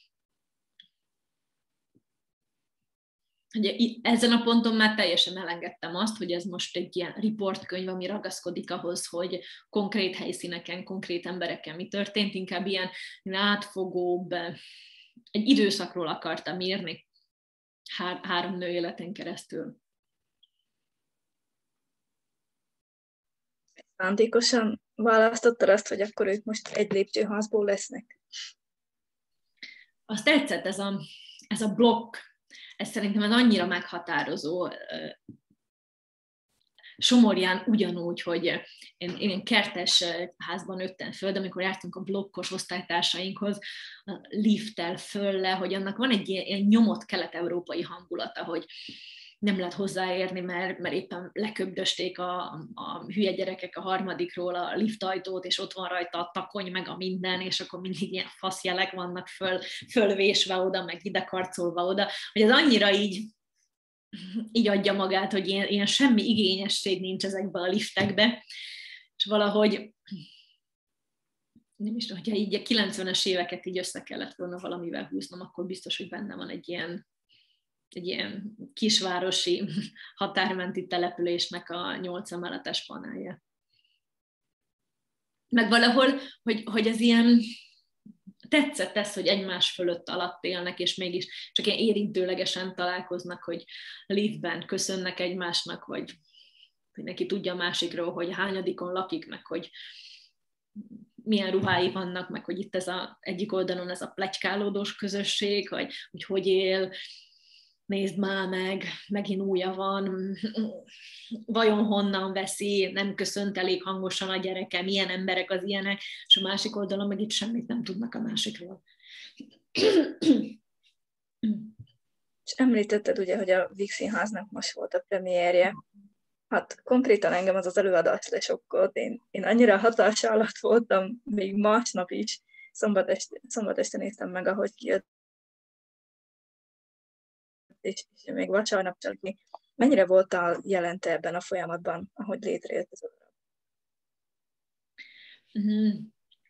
Ugye ezen a ponton már teljesen elengedtem azt, hogy ez most egy ilyen riportkönyv, ami ragaszkodik ahhoz, hogy konkrét helyszíneken, konkrét emberekkel mi történt, inkább ilyen átfogóbb, egy időszakról akartam írni há- három nő életen keresztül. Szándékosan választottad azt, hogy akkor ők most egy lépcsőházból lesznek? Azt tetszett ez a, ez a blokk, ez szerintem ez annyira meghatározó. Somorján ugyanúgy, hogy én, én kertes házban nőttem föl, de amikor jártunk a blokkos osztálytársainkhoz, a lifttel föl le, hogy annak van egy ilyen, ilyen nyomott kelet-európai hangulata, hogy nem lehet hozzáérni, mert, mert éppen leköbdösték a, a hülye gyerekek a harmadikról a liftajtót, és ott van rajta a takony, meg a minden, és akkor mindig ilyen faszjelek vannak föl, fölvésve oda, meg ide karcolva oda, hogy ez annyira így, így adja magát, hogy ilyen, ilyen semmi igényesség nincs ezekbe a liftekbe, és valahogy nem is tudom, hogyha így a kilencvenes éveket így össze kellett volna valamivel húznom, akkor biztos, hogy benne van egy ilyen, egy ilyen kisvárosi határmenti településnek a nyolc emeletes panelje. Meg valahol, hogy, hogy ez ilyen tetszett ez, hogy egymás fölött alatt élnek, és mégis csak ilyen érintőlegesen találkoznak, hogy liftben köszönnek egymásnak, vagy hogy neki tudja a másikról, hogy hányadikon lakik, meg hogy milyen ruhái vannak, meg hogy itt ez a egyik oldalon ez a pletykálódós közösség, hogy hogy, hogy él, nézd már meg, megint újja van, vajon honnan veszi, nem köszönt elég hangosan a gyereke, milyen emberek az ilyenek, és a másik oldalon meg itt semmit nem tudnak a másikról. És említetted ugye, hogy a Víg Színháznak most volt a premierje. Hát konkrétan engem az az előadás lesokkolt. Én, én annyira hatása alatt voltam, még másnap is, szombat este, szombat este néztem meg, ahogy kijött, és, és még vasárnap csak ki. Mennyire voltál jelente ebben a folyamatban, ahogy létrejött ez a darab? Mm.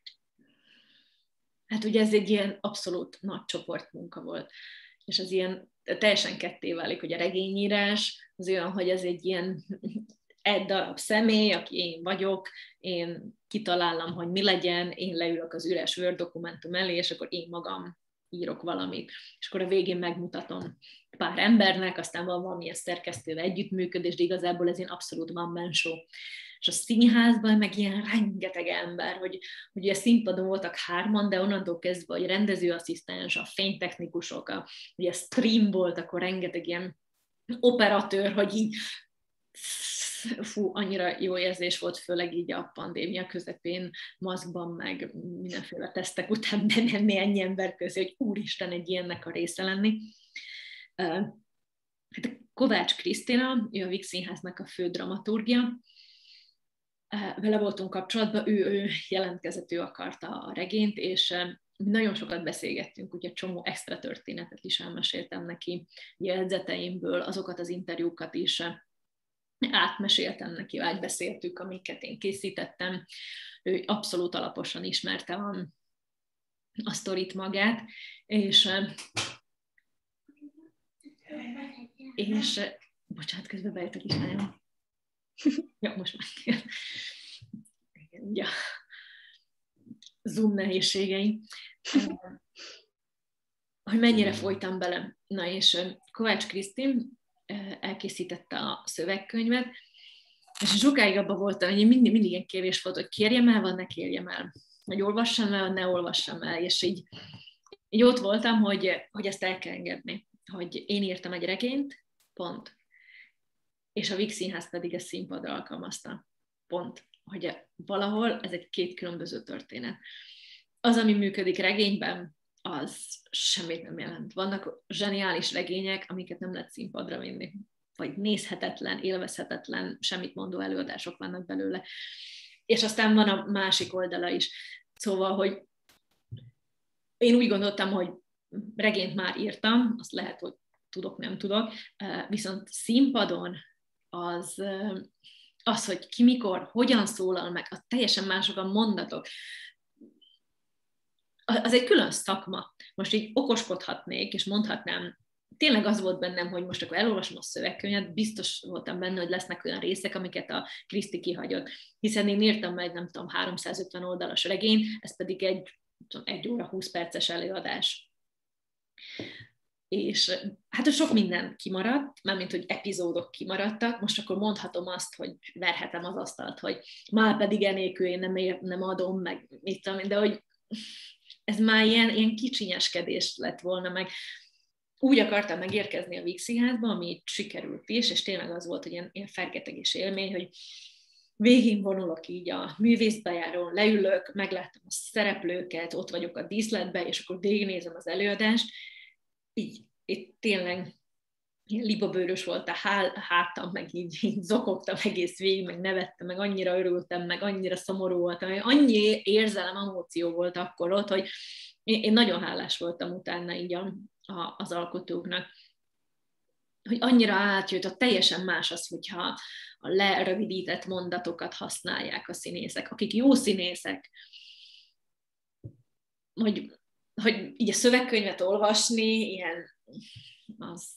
Hát ugye ez egy ilyen abszolút nagy csoportmunka volt, és az ilyen teljesen ketté válik, hogy a regényírás az olyan, hogy ez egy ilyen egy darab személy, aki én vagyok, én kitalálom, hogy mi legyen, én leülök az üres Word dokumentum elé, és akkor én magam írok valamit. És akkor a végén megmutatom pár embernek, aztán van valamilyen szerkesztővel együttműködés, de igazából ez ilyen abszolút one-man show. És a színházban meg ilyen rengeteg ember, hogy, hogy ugye színpadon voltak hárman, de onnantól kezdve, hogy rendezőasszisztens, a fénytechnikusok, a, ugye stream volt, akkor rengeteg ilyen operatőr, hogy így fú, annyira jó érzés volt, főleg így a pandémia közepén, maszkban, meg mindenféle tesztek után bemenni ennyi ember közé, hogy úristen, egy ilyennek a része lenni. Hát Kovács Krisztina, ő a Víg Színháznak a fő dramaturgia, vele voltunk kapcsolatban, ő, ő jelentkezett, ő akarta a regényt, és nagyon sokat beszélgettünk, ugye csomó extra történetet is elmeséltem neki, jegyzeteimből, azokat az interjúkat is átmeséltem neki, átbeszéltük, amiket én készítettem. Ő abszolút alaposan ismerte a, a sztorit magát, és, és bocsánat, közben bejött a kislányom. Ja, most már ja. Zoom nehézségei. Hogy mennyire folytam bele. Na és Kovács Krisztin elkészítette a szövegkönyvet, és sokáig abban voltam, hogy mindig, mindig ilyen kérés volt, hogy kérjem el, vagy ne kérjem el. Hogy olvassam el, vagy ne olvassam el. És így, így ott voltam, hogy, hogy ezt el kell engedni. Hogy én írtam egy regényt, pont. És a Víg Színház pedig ezt színpadra alkalmazta. Pont. Hogy valahol ez egy két különböző történet. Az, ami működik regényben, az semmit nem jelent. Vannak zseniális regények, amiket nem lehet színpadra vinni. Vagy nézhetetlen, élvezhetetlen, semmit mondó előadások vannak belőle. És aztán van a másik oldala is. Szóval, hogy én úgy gondoltam, hogy regényt már írtam, azt lehet, hogy tudok, nem tudok, viszont színpadon az, az, hogy ki mikor, hogyan szólal meg, a teljesen mások a mondatok, az egy külön szakma. Most így okoskodhatnék, és mondhatnám, tényleg az volt bennem, hogy most akkor elolvasom a szövegkönyvet, biztos voltam benne, hogy lesznek olyan részek, amiket a Kriszti kihagyott. Hiszen én írtam meg, nem tudom, háromszázötven oldalas regény, ez pedig egy, tudom, egy óra húsz perces előadás. És hát sok minden kimaradt, mármint, hogy epizódok kimaradtak, most akkor mondhatom azt, hogy verhetem az asztalt, hogy már pedig enélkül én nem, ér, nem adom, meg mit tudom, de hogy ez már ilyen, ilyen kicsinyeskedés lett volna, meg úgy akartam megérkezni a Víg Színházba, ami sikerült is, és tényleg az volt, hogy ilyen, ilyen fergetegés élmény, hogy végig vonulok így a művészbejárón, leülök, meglátom a szereplőket, ott vagyok a díszletben, és akkor végignézem az előadást, így, így tényleg ilyen libabőrös volt a hátam, meg így, így zokogtam egész végig, meg nevettem, meg annyira örültem, meg annyira szomorú voltam, meg annyi érzelem, emóció volt akkor ott, hogy én, én nagyon hálás voltam utána így a, a, az alkotóknak, hogy annyira átjött, hogy teljesen más az, hogyha a lerövidített mondatokat használják a színészek, akik jó színészek, hogy, hogy így a szövegkönyvet olvasni, ilyen, az...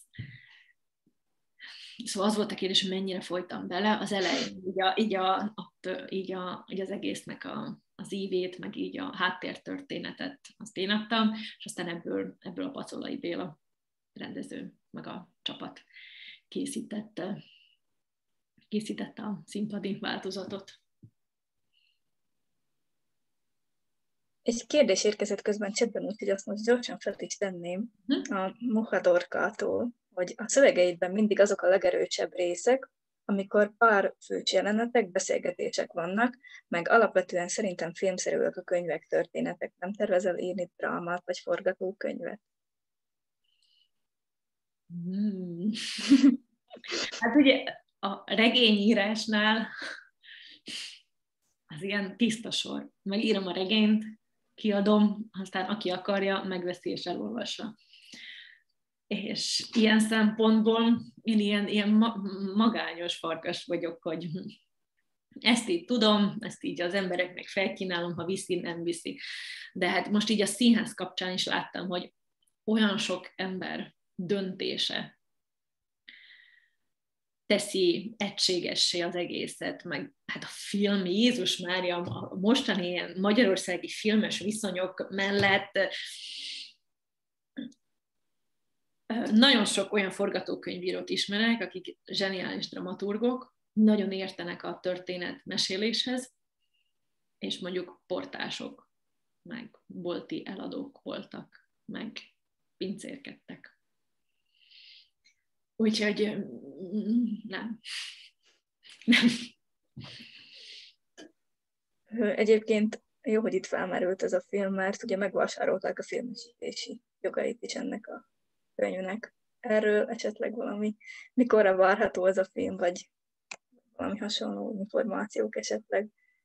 Szóval az volt a kérdés, hogy mennyire folytam bele az elején, így, a, így, a, a, így, a, így az egésznek a, az ívét, meg így a háttértörténetet azt én adtam, és aztán ebből, ebből a Pacolai Béla rendező, meg a csapat készítette, készítette a színpadi változatot. Egy kérdés érkezett közben chatben, úgyhogy azt most gyorsan fel is tenném hm? a Muhadorkától, hogy a szövegeidben mindig azok a legerősebb részek, amikor pár fős jelenetek, beszélgetések vannak, meg alapvetően szerintem filmszerűek a könyvek, történetek. Nem tervezel írni drámát vagy forgatókönyvet? Hmm. Hát ugye a regényírásnál az ilyen tiszta sor. Megírom a regényt, kiadom, aztán aki akarja, megveszi és elolvassa. És ilyen szempontból én ilyen, ilyen magányos farkas vagyok, hogy ezt így tudom, ezt így az embereknek felkínálom, ha viszi, nem viszi. De hát most így a színház kapcsán is láttam, hogy olyan sok ember döntése teszi egységessé az egészet, meg hát a film, Jézus Mária, a mostani ilyen magyarországi filmes viszonyok mellett nagyon sok olyan forgatókönyvírót ismerek, akik zseniális dramaturgok, nagyon értenek a történet meséléshez, és mondjuk portások, meg bolti eladók voltak, meg pincérkedtek. Úgyhogy nem. Nem. Egyébként jó, hogy itt felmerült ez a film, mert ugye megvásárolták a filmesítési jogait is ennek a könyvnek. Erről esetleg valami, mikorra várható ez a film, vagy valami hasonló információk esetleg?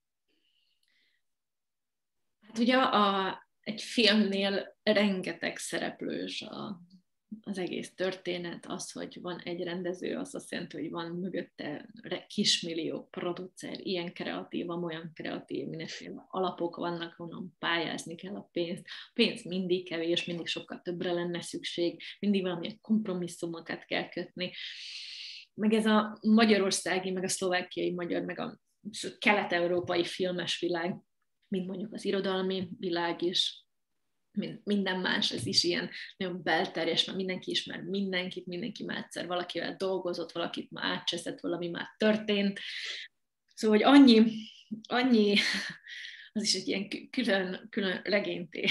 Hát ugye a, egy filmnél rengeteg szereplős a, az egész történet, az, hogy van egy rendező, az azt jelenti, hogy van mögötte kismillió producer, ilyen kreatív, olyan kreatív, mindenféle alapok vannak, honnan pályázni kell a pénzt. A pénz mindig kevés, mindig sokkal többre lenne szükség, mindig valamilyen kompromisszumokat kell kötni. Meg ez a magyarországi, meg a szlovákiai magyar, meg a kelet-európai filmes világ, mint mondjuk az irodalmi világ is, minden más, ez is ilyen nagyon belterjes, mert mindenki ismer mindenkit, mindenki már egyszer valakivel dolgozott, valakit már átcseszett, valami már történt. Szóval, hogy annyi, annyi, az is egy ilyen külön, külön regényté.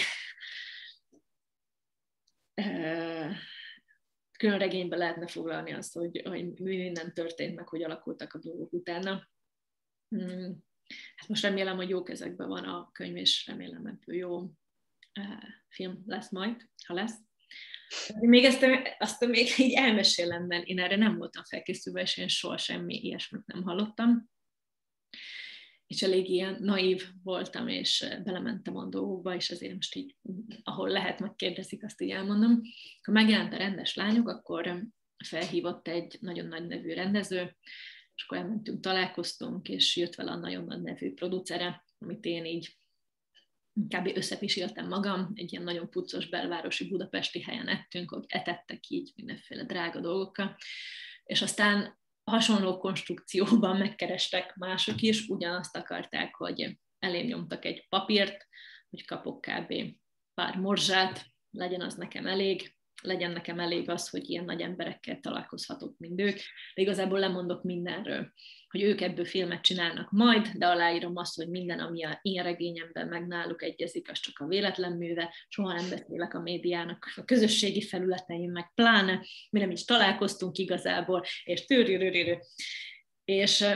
Külön regényben lehetne foglalni azt, hogy, hogy minden történt, meg hogy alakultak a dolgok utána. Hát most remélem, hogy jó kezekben van a könyv, és remélem ebből jó film lesz majd, ha lesz. Még ezt azt még így elmesélem, mert én erre nem voltam felkészülve, és én soha semmi ilyesmit nem hallottam. És elég ilyen naív voltam, és belementem a dolgokba, és azért most így, ahol lehet, megkérdezik, azt így elmondom. Ha megjelent a Rendes lányok, akkor felhívott egy nagyon nagy nevű rendező, és akkor elmentünk, találkoztunk, és jött vele a nagyon nagy nevű producere, amit én így kb. Összepisíltem magam, egy ilyen nagyon puccos belvárosi budapesti helyen ettünk, hogy etettek így mindenféle drága dolgokkal, és aztán hasonló konstrukcióban megkerestek mások is, ugyanazt akarták, hogy elém nyomtak egy papírt, hogy kapok kb. Pár morzsát, legyen az nekem elég, legyen nekem elég az, hogy ilyen nagy emberekkel találkozhatok, mint ők, de igazából lemondok mindenről, hogy ők ebből filmet csinálnak majd, de aláírom azt, hogy minden, ami a én regényemben meg náluk egyezik, az csak a véletlen műve, soha nem beszélek a médiának, a közösségi felületeim meg pláne, mi nem is találkoztunk igazából, és tőrűrűrű. És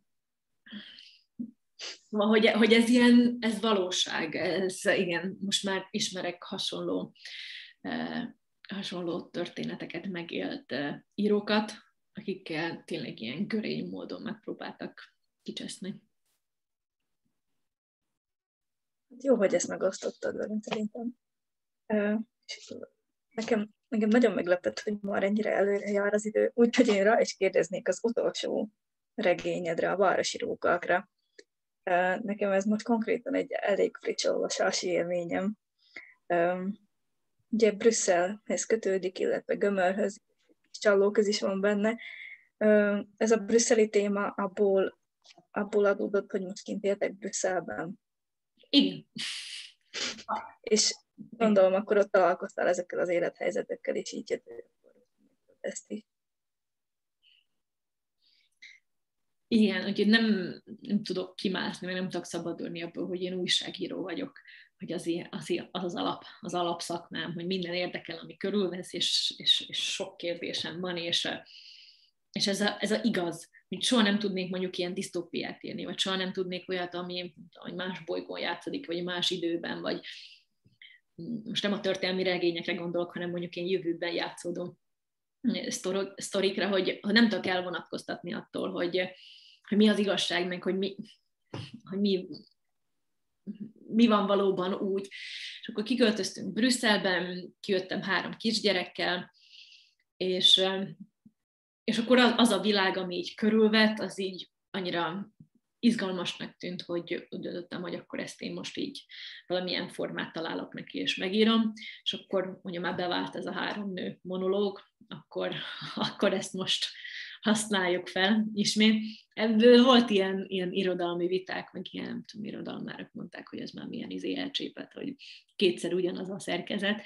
hogy, hogy ez ilyen, ez valóság, ez igen, most már ismerek hasonló hasonló történeteket megélt írókat, akikkel tényleg ilyen görény módon megpróbáltak kicseszni. Jó, hogy ezt megosztottad velem, szerintem. Nekem, nekem nagyon meglepett, hogy már ennyire előre jár az idő, úgyhogy én rá is kérdeznék az utolsó regényedre, a Városi rókákra. Nekem ez most konkrétan egy elég friss olvasási élményem. ugye Brüsszelhez kötődik, illetve Gömörhöz, és Csallóköz is van benne. Ez a brüsszeli téma abból, abból adódott, hogy most kint éltek Brüsszelben. Igen. És gondolom, akkor ott találkoztál ezekkel az élethelyzetekkel, és így jött ezt is. Igen, úgyhogy nem, nem tudok kimászni, meg nem tudok szabadulni abból, hogy én újságíró vagyok, hogy az, az, az, az, alap, az alapszakmám, hogy minden érdekel, ami körülvesz, és, és, és sok kérdésem van, és, és ez, a, ez a igaz, mint soha nem tudnék mondjuk ilyen disztópiát írni, vagy soha nem tudnék olyat, ami, ami más bolygón játszódik, vagy más időben, vagy most nem a történelmi regényekre gondolok, hanem mondjuk én jövőben játszódom sztorikra, hogy nem tudok elvonatkoztatni attól, hogy, hogy mi az igazság, meg hogy mi, hogy mi, mi van valóban úgy. És akkor kiköltöztünk Brüsszelben, kijöttem három kisgyerekkel, és, és akkor az, az a világ, ami így körülvett, az így annyira izgalmasnak tűnt, hogy döntöttem, hogy akkor ezt én most így valamilyen formát találok neki, és megírom, és akkor mondja, már bevált ez a három nő monológ, akkor, akkor ezt most használjuk fel ismét. Ebből volt ilyen, ilyen irodalmi viták, meg ilyen, nem tudom, irodalmárok mondták, hogy ez már milyen izé elcsépet, hogy kétszer ugyanaz a szerkezet.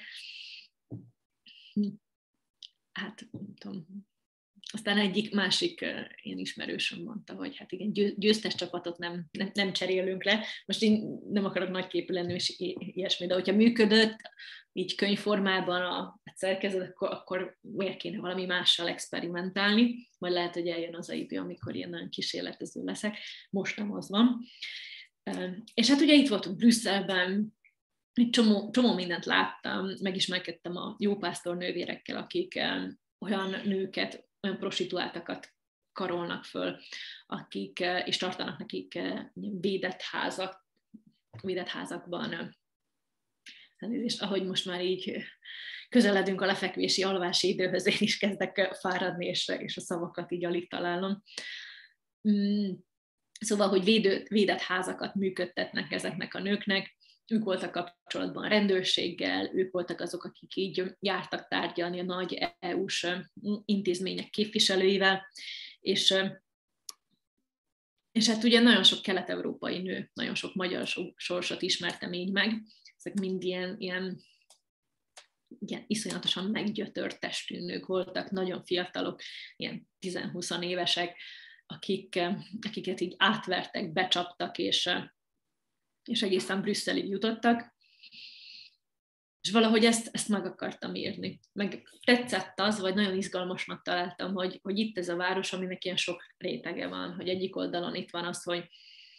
Hát, nem tudom. Aztán egyik másik ilyen ismerősöm mondta, hogy hát igen, győztes csapatot nem, nem, nem cserélünk le. Most én nem akarok nagyképű lenni, és ilyesmi, de hogyha működött így könyvformában a szerkezet, akkor, akkor miért kéne valami mással experimentálni, majd lehet, hogy eljön az a idő, amikor ilyen nagyon kísérletező leszek. Most nem az van. És hát ugye itt voltunk Brüsszelben, egy csomó, csomó mindent láttam, megismerkedtem a jópásztor nővérekkel, akik olyan nőket, olyan prostituáltakat karolnak föl, akik, és tartanak nekik védett házak, védett házakban. És ahogy most már így közeledünk a lefekvési, alvási időhöz, én is kezdek fáradni, és, és a szavakat így alig találom. Szóval, hogy védő, védett házakat működtetnek ezeknek a nőknek, ők voltak kapcsolatban a rendőrséggel, ők voltak azok, akik így jártak tárgyalni a nagy é u-s intézmények képviselőivel, és, és hát ugye nagyon sok kelet-európai nő, nagyon sok magyar sorsot ismertem így meg, ezek mind ilyen, ilyen, ilyen iszonyatosan meggyötört testű nők voltak, nagyon fiatalok, ilyen tíz-húsz évesek, akik, akiket így átvertek, becsaptak, és és egészen Brüsszelig jutottak, és valahogy ezt, ezt meg akartam írni. Meg tetszett az, vagy nagyon izgalmasnak találtam, hogy, hogy itt ez a város, aminek ilyen sok rétege van, hogy egyik oldalon itt van az, hogy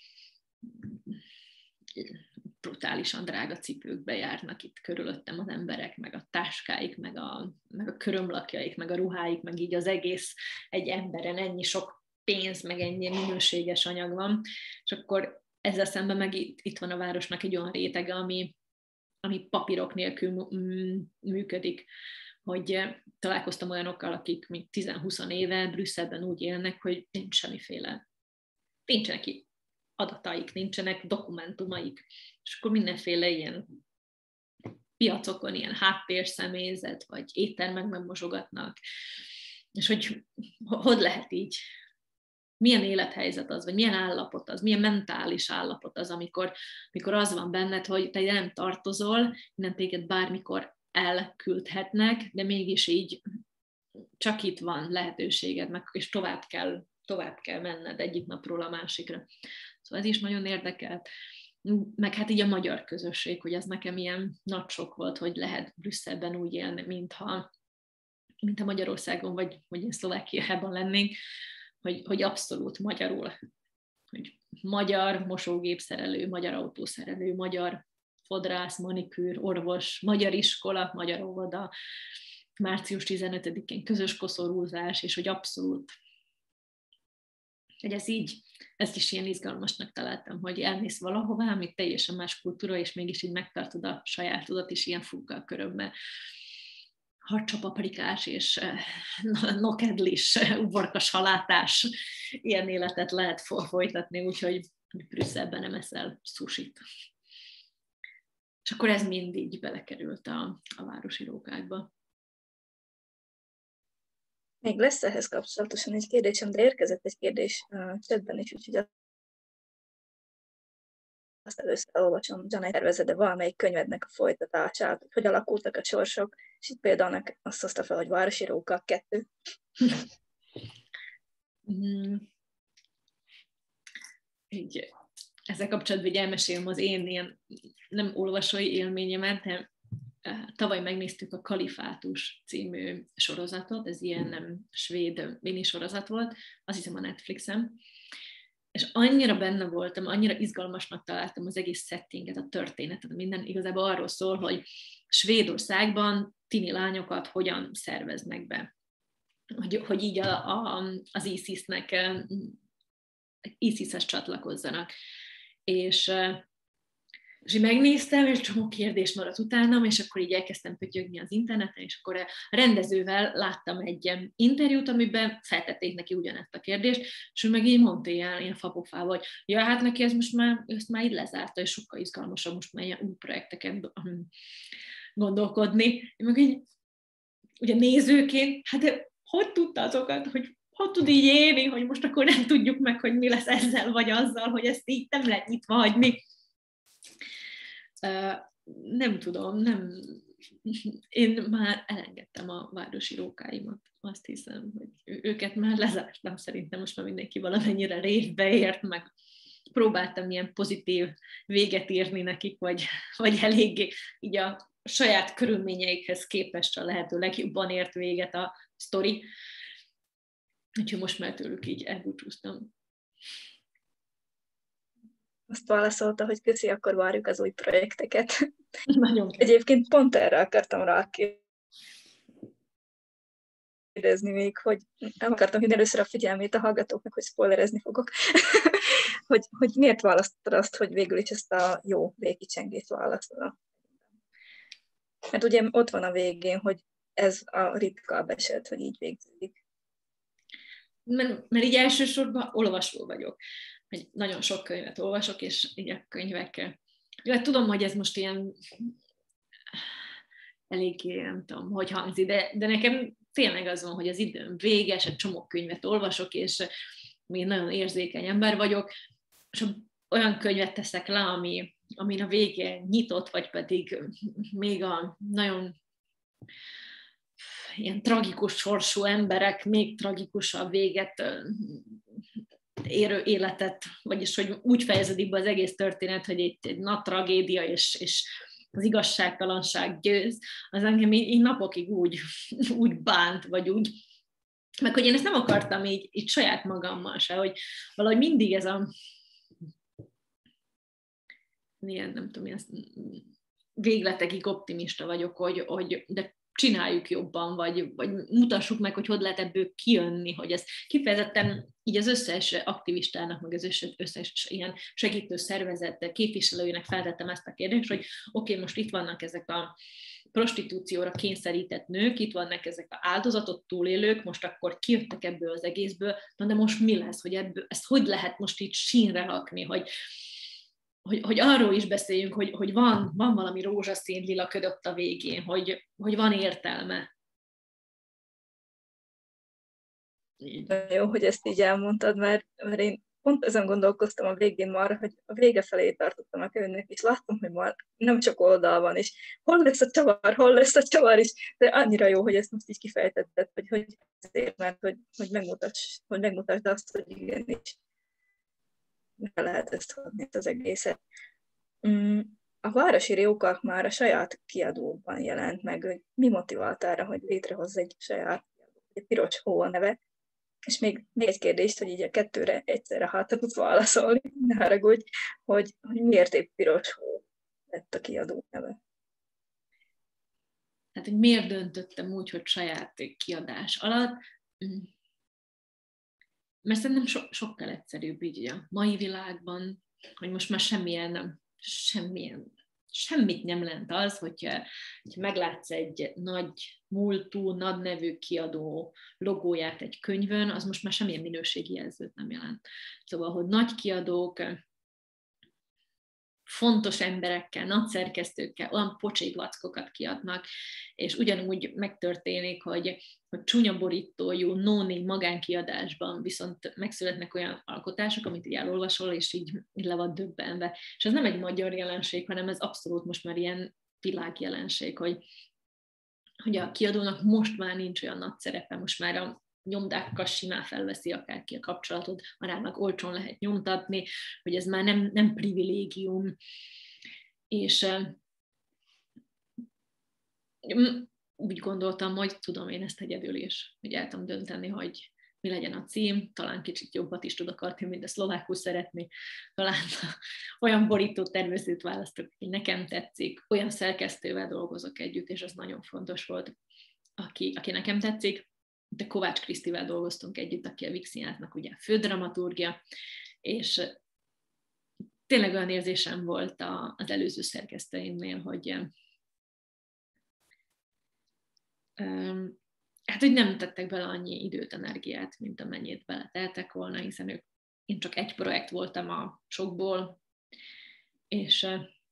brutálisan drága cipőkbe járnak itt körülöttem az emberek, meg a táskáik, meg a, meg a körömlakjaik, meg a ruháik, meg így az egész egy emberen ennyi sok pénz, meg ennyi minőséges anyag van, és akkor ezzel szemben meg itt, itt van a városnak egy olyan rétege, ami, ami papírok nélkül működik, hogy találkoztam olyanokkal, akik még tíz-húsz éve Brüsszelben úgy élnek, hogy nincs semmiféle, nincsenek adataik, nincsenek dokumentumaik, és akkor mindenféle ilyen piacokon ilyen háttérszemélyzet, vagy éttermekben mosogatnak, és hogy hogy lehet így, milyen élethelyzet az, vagy milyen állapot az, milyen mentális állapot az, amikor, amikor az van benned, hogy te nem tartozol, innen téged bármikor elküldhetnek, de mégis így csak itt van lehetőséged, meg, és tovább kell, tovább kell menned egyik napról a másikra. Szóval ez is nagyon érdekelt. Meg hát így a magyar közösség, hogy ez nekem ilyen nagy sok volt, hogy lehet Brüsszelben úgy élni, mintha, mintha Magyarországon, vagy, vagy én Szlovákiában lennénk, hogy, hogy abszolút magyarul, hogy magyar mosógépszerelő, magyar autószerelő, magyar fodrász, manikűr, orvos, magyar iskola, magyar óvoda, március tizenötödikén közös koszorúzás, és hogy abszolút, hogy ez így, ezt is ilyen izgalmasnak találtam, hogy elmész valahová, amit teljesen más kultúra, és mégis így megtartod a sajátodat, és ilyen fuggal körömmel harcsapaprikás és nokedlis, uborkas halátás, ilyen életet lehet folytatni, úgyhogy Brüsszelben nem eszel sushit. És akkor ez mind így belekerült a, a városi rókákba. Még lesz ehhez kapcsolatosan egy kérdésem, de érkezett egy kérdés a chatben is, úgyhogy azt először elolvasom. Janai, tervezed-e valamelyik könyvednek a folytatását, hogy hogy alakultak a sorsok, és itt például azt hozta fel, hogy Városi Róka kettő. Mm. Így, ezzel kapcsolatban így elmesélem az én ilyen nem olvasói élményemet, de tavaly megnéztük a Kalifátus című sorozatot, ez ilyen nem svéd mini sorozat volt, azt hiszem a Netflixen, és annyira benne voltam, annyira izgalmasnak találtam az egész settinget, a történetet, minden igazából arról szól, hogy Svédországban tini lányokat hogyan szerveznek be. Hogy, hogy így a, a, az ISIS-nek, ISIS-hez csatlakozzanak. És, és így megnéztem, és csomó kérdés maradt utánam, és akkor így elkezdtem pötyögni az interneten, és akkor a rendezővel láttam egy interjút, amiben feltették neki ugyanezt a kérdést, és ő meg így mondta ilyen, ilyen fapofával, hogy ja, hát neki ez most már, ezt már így lezárta, és sokkal izgalmasabb most már ilyen új projekteken gondolkodni. Én meg így, ugye nézőként, hát de hogy tudta azokat, hogy hogy tud így élni, hogy most akkor nem tudjuk meg, hogy mi lesz ezzel vagy azzal, hogy ezt így nem lehet nyitva hagyni. Uh, nem tudom, nem... Én már elengedtem a városi rókáimat, azt hiszem, hogy őket már lezártam, szerintem most már mindenki valamennyire révbe ért, meg próbáltam ilyen pozitív véget írni nekik, vagy, vagy eléggé így a saját körülményeikhez képest a lehető legjobban ért véget a sztori. Úgyhogy most már tőlük így elbúcsúztam. Azt válaszolta, hogy köszi, akkor várjuk az új projekteket. Nagyon kell. Egyébként pont erre akartam rá kérdezni még, hogy nem akartam hinni először a figyelmét a hallgatóknak, hogy spoilerezni fogok, hogy, hogy miért választottad azt, hogy végül is ezt a jó végkicsengést választod. Mert ugye ott van a végén, hogy ez a ritkább eset, hogy így végződik. Mert, mert így elsősorban olvasó vagyok. Nagyon sok könyvet olvasok, és így a könyvekkel. Jó, hát tudom, hogy ez most ilyen eléggé, nem tudom, hogy hangzik, de, de nekem tényleg az van, hogy az időm véges, egy csomó könyvet olvasok, és még nagyon érzékeny ember vagyok, és olyan könyvet teszek le, ami, amin a vége nyitott, vagy pedig még a nagyon ilyen tragikus sorsú emberek még tragikusabb véget érő életet, vagyis hogy úgy fejeződik be az egész történet, hogy egy, egy nagy tragédia, és, és az igazságtalanság győz, az engem így, így napokig úgy, úgy bánt, vagy úgy, meg hogy én ezt nem akartam így, így saját magammal se, hogy valahogy mindig ez a ilyen, nem tudom, ilyen végletekig optimista vagyok, hogy, hogy de csináljuk jobban, vagy, vagy mutassuk meg, hogy hogy lehet ebből kijönni, hogy ez kifejezetten így az összes aktivistának, meg az összes, összes ilyen segítő szervezet képviselőjének feltettem ezt a kérdést, hogy oké, okay, most itt vannak ezek a prostitúcióra kényszerített nők, itt vannak ezek az áldozatot túlélők, most akkor kijöttek ebből az egészből, na de most mi lesz, hogy ebből, ezt hogy lehet most így sínre rakni, hogy Hogy, hogy arról is beszéljünk, hogy, hogy van, van valami rózsaszín lila ködött a végén, hogy, hogy van értelme. Így. Jó, hogy ezt így elmondtad, mert, mert én pont ezen gondolkoztam a végén már, hogy a vége felé tartottam a könyvnek, és láttam, hogy már nem csak oldal van, és hol lesz a csavar, hol lesz a csavar is, de annyira jó, hogy ezt most így kifejtetted, hogy, hogy azért, mert hogy, hogy, megmutass, hogy megmutasd azt, hogy igenis lehet ezt hodni, az egészet. A városi rókák már a saját kiadóban jelent meg, hogy mi motivált arra, hogy létrehozz egy saját egy Piros Hó a neve. És még, még egy kérdést, hogy így a kettőre egyszerre hátra tudsz válaszolni, ne haragudj, hogy, hogy miért épp Piros Hó lett a kiadó neve. Tehát, hogy miért döntöttem úgy, hogy saját kiadás alatt, mert szerintem so, sokkal egyszerűbb így a mai világban, hogy most már semmilyen, semmilyen, semmit nem lent az, hogyha, hogyha meglátsz egy nagy múltú, nagy nevű kiadó logóját egy könyvön, az most már semmilyen minőségi jelzőt nem jelent. Szóval, hogy nagy kiadók fontos emberekkel, nagy szerkesztőkkel olyan pocsék vackokat kiadnak, és ugyanúgy megtörténik, hogy, hogy csúnya borítójú, no-name magánkiadásban viszont megszületnek olyan alkotások, amit így elolvasol, és így, így le van döbbenve. És ez nem egy magyar jelenség, hanem ez abszolút most már ilyen világjelenség, hogy, hogy a kiadónak most már nincs olyan nagy szerepe, most már a nyomdákkal simán felveszi akárki a kapcsolatot, marának olcsón lehet nyomtatni, hogy ez már nem, nem privilégium. És uh, úgy gondoltam, hogy tudom én ezt egyedül is, hogy el tudom dönteni, hogy mi legyen a cím, talán kicsit jobbat is tudok adni, mint a szlovákul szeretni, talán olyan borító tervezőt választok, hogy nekem tetszik, olyan szerkesztővel dolgozok együtt, és az nagyon fontos volt, aki, aki nekem tetszik. De Kovács Krisztivel dolgoztunk együtt, aki a Vixinátnak ugye fődramaturgia, és tényleg olyan érzésem volt az előző szerkesztőimnél, hogy hát, hogy nem tettek bele annyi időt, energiát, mint amennyit beleteltek volna, hiszen ők, én csak egy projekt voltam a sokból, és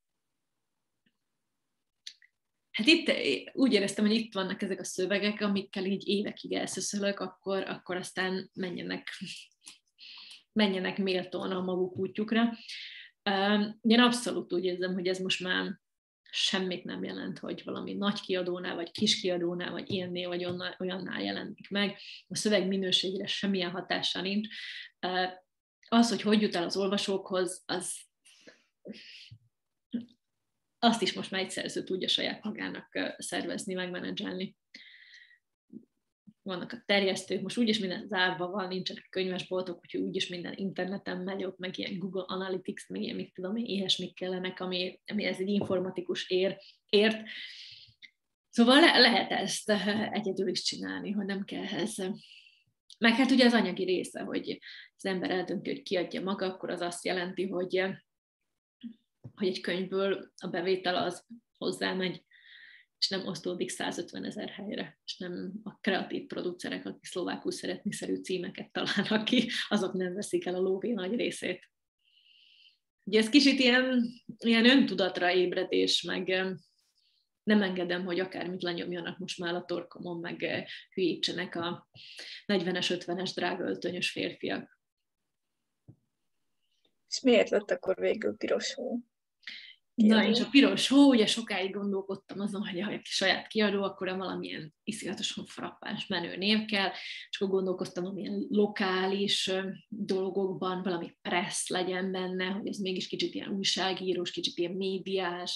hát itt úgy éreztem, hogy itt vannak ezek a szövegek, amikkel így évekig elszöszölök, akkor, akkor aztán menjenek, menjenek méltóan a maguk útjukra. Én abszolút úgy érzem, hogy ez most már semmit nem jelent, hogy valami nagy kiadónál, vagy kis kiadónál, vagy ilyennél, vagy onnál, olyannál jelenik meg. A szöveg minőségére semmilyen hatása nincs. Az, hogy hogy jut el az olvasókhoz, az azt is most már egy szerző tudja saját magának szervezni, megmenedzselni. Vannak a terjesztők, most úgyis minden zárva van, nincsenek könyvesboltok, úgyhogy úgyis minden interneten megy, ott meg ilyen Google Analytics, meg ilyen, mit tudom én, ilyesmik kellenek, ami, ami ez egy informatikus ér, ért. Szóval le, lehet ezt egyedül is csinálni, hogy nem kell ehhez. Meg hát ugye az anyagi része, hogy az ember eldönti, hogy kiadja maga, akkor az azt jelenti, hogy hogy egy könyvből a bevétel az hozzámegy, és nem osztódik százötven ezer helyre, és nem a kreatív producerek, akik szlovákul szeretni-szerű címeket találnak ki, azok nem veszik el a lóvé nagy részét. Ugye ez kicsit ilyen, ilyen öntudatra ébredés, meg nem engedem, hogy akármit lenyomjanak most már a torkomon, meg hülyítsenek a negyvenes, ötvenes drága öltönyös férfiak. És miért lett akkor végül Piros Hó? Na, és a Piros Hó, ugye sokáig gondolkodtam azon, hogy ha egy saját kiadó, akkor valamilyen iszonyatosan frappáns menő név kell, és akkor gondolkoztam, hogy ilyen lokális dolgokban valami pressz legyen benne, hogy ez mégis kicsit ilyen újságírós, kicsit ilyen médiás,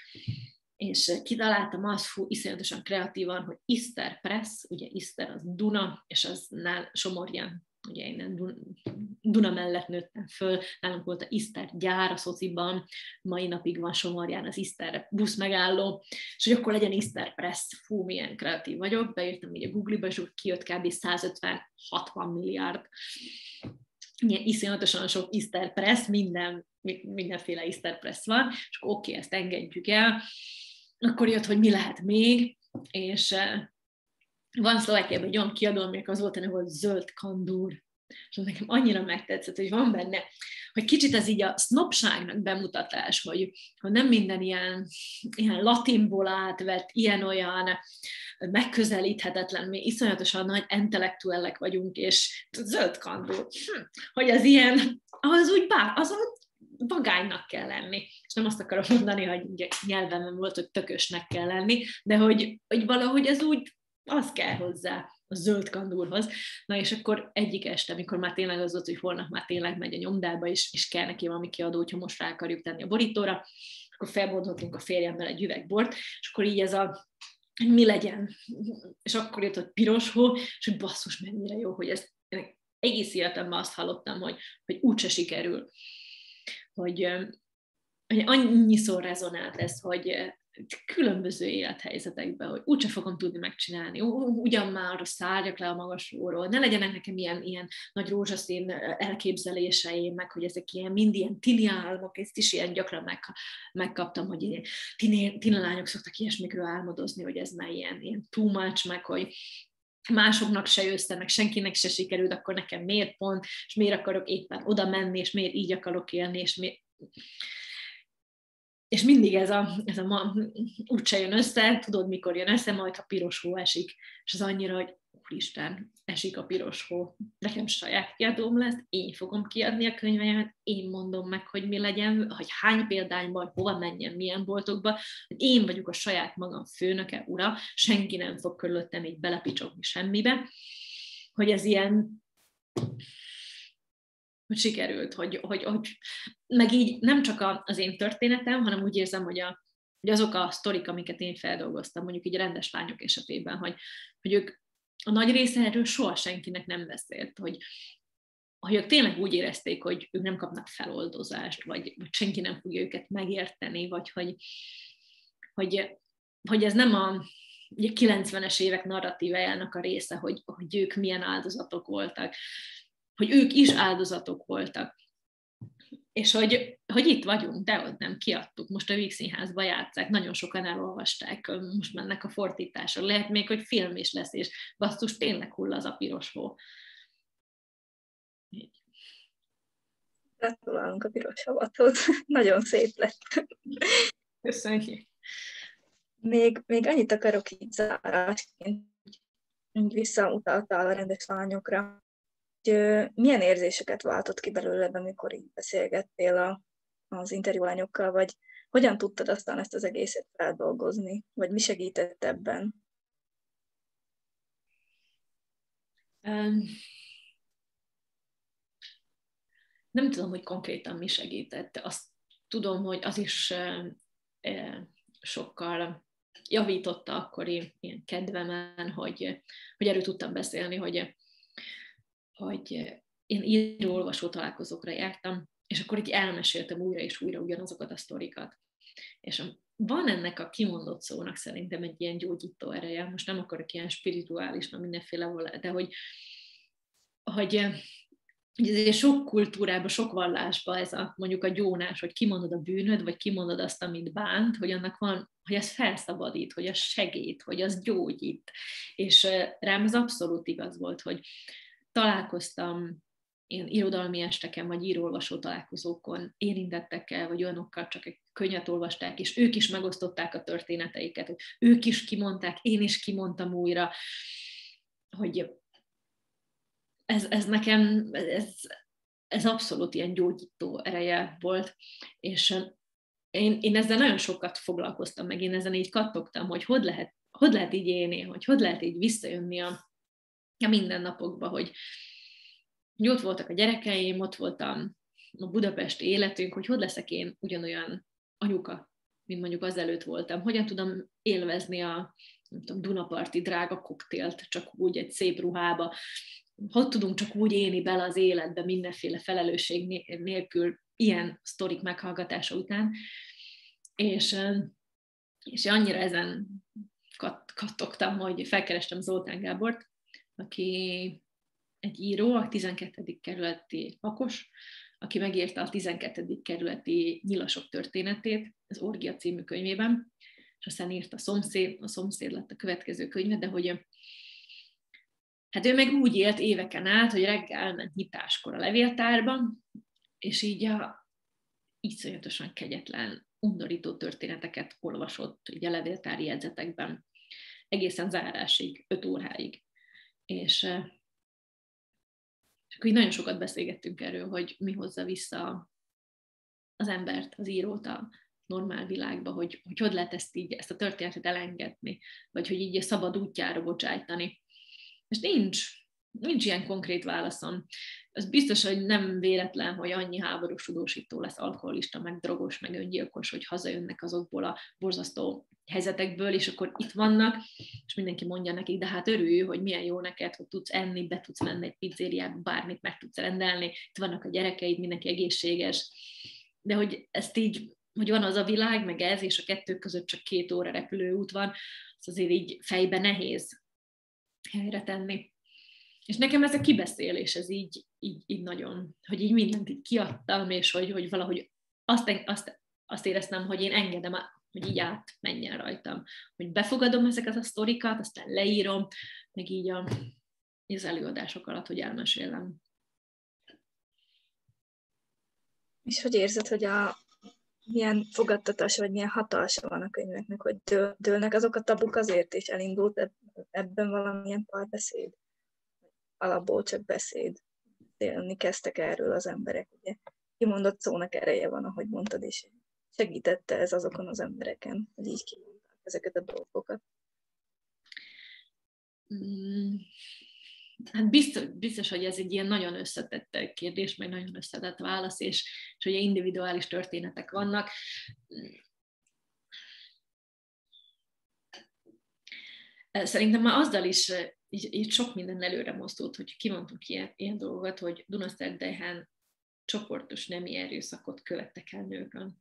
és kitaláltam azt, fú, iszonyatosan kreatívan, hogy Iszter Press, ugye Iszter az Duna, és az nál Somorján, ugye innen Duna mellett nőttem föl, nálunk volt a Iszter gyár a szociban, mai napig van Somorján az Iszter busz megálló, és hogy akkor legyen Iszter Press, fú, milyen kreatív vagyok, beírtam így a Google-ba, és kijött kb. százötven-hatvan milliárd. Ilyen iszonyatosan sok Iszter Press, minden, mindenféle Iszter Press van, és akkor oké, okay, ezt engedjük el. Akkor jött, hogy mi lehet még, és van Szlovákiában egy olyan kiadó, aminek az volt a neve, hogy Zöld Kandúr. És nekem annyira megtetszett, hogy van benne, hogy kicsit ez így a sznobságnak bemutatás, hogy, hogy nem minden ilyen, ilyen latinból átvett, ilyen-olyan megközelíthetetlen, mi iszonyatosan nagy intellektuellek vagyunk, és Zöld Kandúr, hm, hogy az ilyen, az úgy bár, az vagánynak kell lenni. És nem azt akarom mondani, hogy nyelvemben volt, hogy tökösnek kell lenni, de hogy, hogy valahogy ez úgy, az kell hozzá a Zöld Kandúrhoz. Na és akkor egyik este, amikor már tényleg az volt, hogy holnap már tényleg megy a nyomdába, és, és kell neki valami kiadó, hogyha most rá akarjuk tenni a borítóra, akkor felbontottunk a férjemmel egy üvegbort, és akkor így ez a, hogy mi legyen. És akkor jött, hogy Piros Hó, és hogy basszus, mennyire jó, hogy ez egész életemben azt hallottam, hogy, hogy úgyse sikerül. Hogy, hogy annyiszor rezonált ez, hogy különböző élethelyzetekben, hogy úgyse fogom tudni megcsinálni, ugyan már szárjak le a magasról, ne legyenek nekem ilyen, ilyen nagy rózsaszín elképzeléseim, meg hogy ezek ilyen, mind ilyen tini álmok, ezt is ilyen gyakran meg, megkaptam, hogy tini, tini lányok szoktak ilyesmikről álmodozni, hogy ez már ilyen, ilyen too much, meg hogy másoknak se jössze, meg senkinek se sikerült, akkor nekem miért pont, és miért akarok éppen oda menni, és miért így akarok élni, és miért... és mindig ez a, ez a ma, úgyse jön össze, tudod, mikor jön össze, majd ha piros hó esik, és az annyira, hogy úristen, esik a piros hó, nekem saját kiadóm lesz, én fogom kiadni a könyveimet, én mondom meg, hogy mi legyen, hogy hány példányban, hova menjen, milyen boltokba, hogy én vagyok a saját magam főnöke, ura, senki nem fog körülöttem így belepicsogni semmibe, hogy ez ilyen, hogy sikerült, hogy, hogy, hogy meg így nem csak az én történetem, hanem úgy érzem, hogy, a, hogy azok a sztorik, amiket én feldolgoztam, mondjuk így a rendes lányok esetében, hogy, hogy ők a nagy része erről soha senkinek nem beszélt, hogy, hogy ők tényleg úgy érezték, hogy ők nem kapnak feloldozást, vagy, vagy senki nem fogja őket megérteni, vagy hogy, hogy, hogy ez nem a kilencvenes évek narratívájának a része, hogy, hogy ők milyen áldozatok voltak, hogy ők is áldozatok voltak. És hogy, hogy itt vagyunk, de ott nem kiadtuk. Most a Vígszínházba játsszák, nagyon sokan elolvasták, most mennek a fordításra. Lehet még, hogy film is lesz, és basszus, tényleg hull az a piros hó. Gratulálunk a piros savathoz. Nagyon szép lett. Köszönjük. Még, még annyit akarok így zárásként, így visszautaltál a rendes lányokra, hogy milyen érzéseket váltott ki belőled, amikor így beszélgettél a, az interjúlányokkal, vagy hogyan tudtad aztán ezt az egészet feldolgozni, vagy mi segített ebben? Um, nem tudom, hogy konkrétan mi segített. Azt tudom, hogy az is uh, uh, sokkal javította akkori ilyen kedvemen, hogy, hogy erről tudtam beszélni, hogy, hogy én író-olvasó találkozókra jártam, és akkor így elmeséltem újra és újra ugyanazokat a sztorikat. És van ennek a kimondott szónak szerintem egy ilyen gyógyító ereje, most nem akarok ilyen spirituális, na mindenféle, de hogy, hogy hogy azért sok kultúrában, sok vallásban ez a, mondjuk a gyónás, hogy kimondod a bűnöd, vagy kimondod azt, amit bánt, hogy annak van, hogy ez felszabadít, hogy az segít, hogy az gyógyít. És rám ez abszolút igaz volt, hogy találkoztam ilyen irodalmi esteken, vagy író-olvasó találkozókon érintettekkel, vagy olyanokkal, csak egy könyvet olvasták, és ők is megosztották a történeteiket, hogy ők is kimondták, én is kimondtam újra, hogy Ez, ez nekem, ez, ez abszolút ilyen gyógyító ereje volt, és én, én ezzel nagyon sokat foglalkoztam, meg én ezen így kattogtam, hogy hogy lehet, hogy lehet így élni, hogy hogy lehet így visszajönni a, a mindennapokba, hogy, hogy ott voltak a gyerekeim, ott voltam a budapesti életünk, hogy hogy leszek én ugyanolyan anyuka, mint mondjuk azelőtt voltam, hogyan tudom élvezni a nem tudom, Dunaparti drága koktélt csak úgy egy szép ruhába, hogy tudunk csak úgy élni bele az életbe mindenféle felelősség nélkül ilyen sztorik meghallgatása után. És, és annyira ezen kat, kattogtam, hogy felkerestem Zoltán Gábort, aki egy író, a tizenkettedik kerületi lakos, aki megírta a tizenkettedik kerületi nyilasok történetét az Orgia című könyvében, és aztán írt a Szomszéd, a Szomszéd lett a következő könyve, de hogy hát ő meg úgy élt éveken át, hogy reggel elment nyitáskor a levéltárban, és így a iszonyatosan kegyetlen, undorító történeteket olvasott így a levéltári jegyzetekben, egészen zárásig, öt óráig. És, és akkor így nagyon sokat beszélgettünk erről, hogy mi hozza vissza az embert, az írót a normál világba, hogy hogy, hogy lehet ezt így, ezt a történetet elengedni, vagy hogy így a szabad útjára bocsájtani. És nincs, nincs ilyen konkrét válaszom. Az biztos, hogy nem véletlen, hogy annyi háborús tudósító lesz alkoholista, meg drogos, meg öngyilkos, hogy hazajönnek azokból a borzasztó helyzetekből, és akkor itt vannak, és mindenki mondja nekik, de hát örülj, hogy milyen jó neked, hogy tudsz enni, be tudsz menni egy pizzériába, bármit meg tudsz rendelni, itt vannak a gyerekeid, mindenki egészséges. De hogy ezt így, hogy van az a világ, meg ez, és a kettő között csak két óra repülőút van, az azért így fejben nehéz helyre tenni. És nekem ez a kibeszélés, ez így, így, így nagyon, hogy így mindent így kiadtam, és hogy, hogy valahogy azt, azt, azt éreztem, hogy én engedem, hogy így átmenjen rajtam. Hogy befogadom ezeket a sztorikat, aztán leírom, meg így a, az előadások alatt, hogy elmesélem. És hogy érzed, hogy a, milyen fogadtatása, vagy milyen hatása van a könyveknek, hogy dől, dőlnek azok a tabuk azért is elindult ebben valamilyen párbeszéd. Alapból csak beszéd. Beszélni kezdtek erről az emberek. Ugye kimondott szónak ereje van, ahogy mondtad, és segítette ez azokon az embereken, hogy így kimondták ezeket a dolgokat. Mm. Hát biztos, biztos, hogy ez egy ilyen nagyon összetett kérdés, meg nagyon összetett válasz, és, és ugye individuális történetek vannak. Szerintem már azzal is így, így sok minden előre mozdult, hogy kimondtuk ilyen, ilyen dolgokat, hogy Dunaszerdehen csoportos nemi erőszakot követtek el nőkön.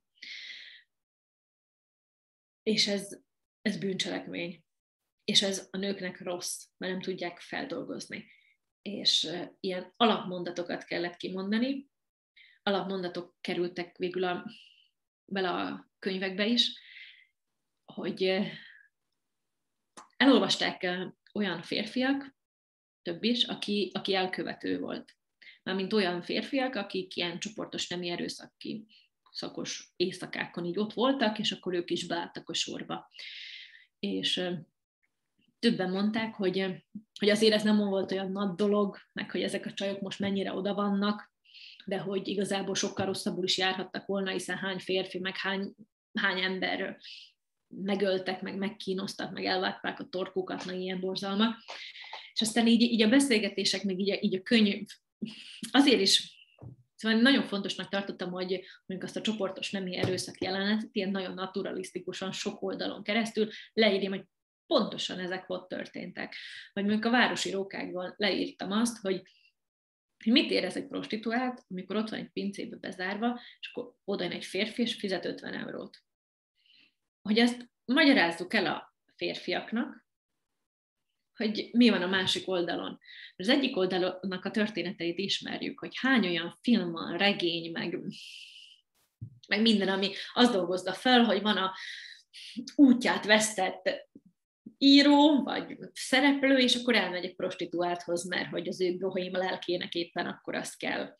És ez, ez bűncselekmény. És ez a nőknek rossz, mert nem tudják feldolgozni. És ilyen alapmondatokat kellett kimondani. Alapmondatok kerültek végül a, bele a könyvekbe is, hogy elolvasták olyan férfiak, több is, aki, aki elkövető volt. Mármint olyan férfiak, akik ilyen csoportos nemi erőszaki szakos éjszakákon így ott voltak, és akkor ők is beálltak a sorba. És többen mondták, hogy, hogy azért ez nem volt olyan nagy dolog, meg hogy ezek a csajok most mennyire oda vannak, de hogy igazából sokkal rosszabbul is járhattak volna, hiszen hány férfi, meg hány, hány ember megöltek, meg megkínoztak, meg elvágták a torkukat, meg ilyen borzalmak. És aztán így, így a beszélgetések, meg így a, így a könyv, azért is, szóval nagyon fontosnak tartottam, hogy mondjuk azt a csoportos nemi erőszak jelenetet, ilyen nagyon naturalisztikusan, sok oldalon keresztül leírjam, hogy pontosan ezek ott történtek. Vagy mondjuk a városi rókákban leírtam azt, hogy mit érez egy prostituált, amikor ott van egy pincébe bezárva, és akkor oda jön egy férfi, és fizet ötven eurót. Hogy ezt magyarázzuk el a férfiaknak, hogy mi van a másik oldalon. Az egyik oldalnak a történeteit ismerjük, hogy hány olyan film van, regény, meg, meg minden, ami azt dolgozza fel, hogy van a útját vesztett író, vagy szereplő, és akkor elmegy egy prostituálthoz, mert hogy az ő bohém lelkének éppen akkor azt kell.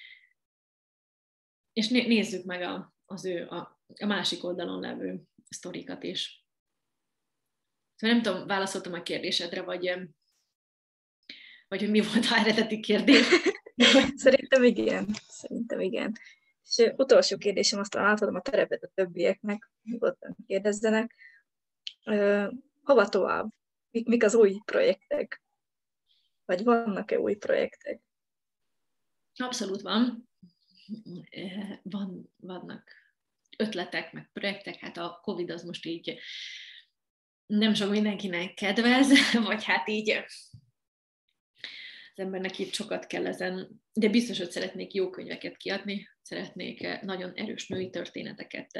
És nézzük meg a, az ő, a, a másik oldalon levő sztorikat is. Szóval nem tudom, válaszoltam a kérdésedre, vagy, vagy hogy mi volt a eredeti kérdés. Szerintem igen. Szerintem igen. És utolsó kérdésem, aztán átadom a terepet a többieknek, nyugodtan kérdezzenek. Hova tovább? Mik az új projektek? Vagy vannak-e új projektek? Abszolút van. van. Vannak ötletek, meg projektek. Hát a Covid az most így nem sok mindenkinek kedvez, vagy hát így az embernek itt sokat kell ezen, de biztos, hogy szeretnék jó könyveket kiadni, szeretnék nagyon erős női történeteket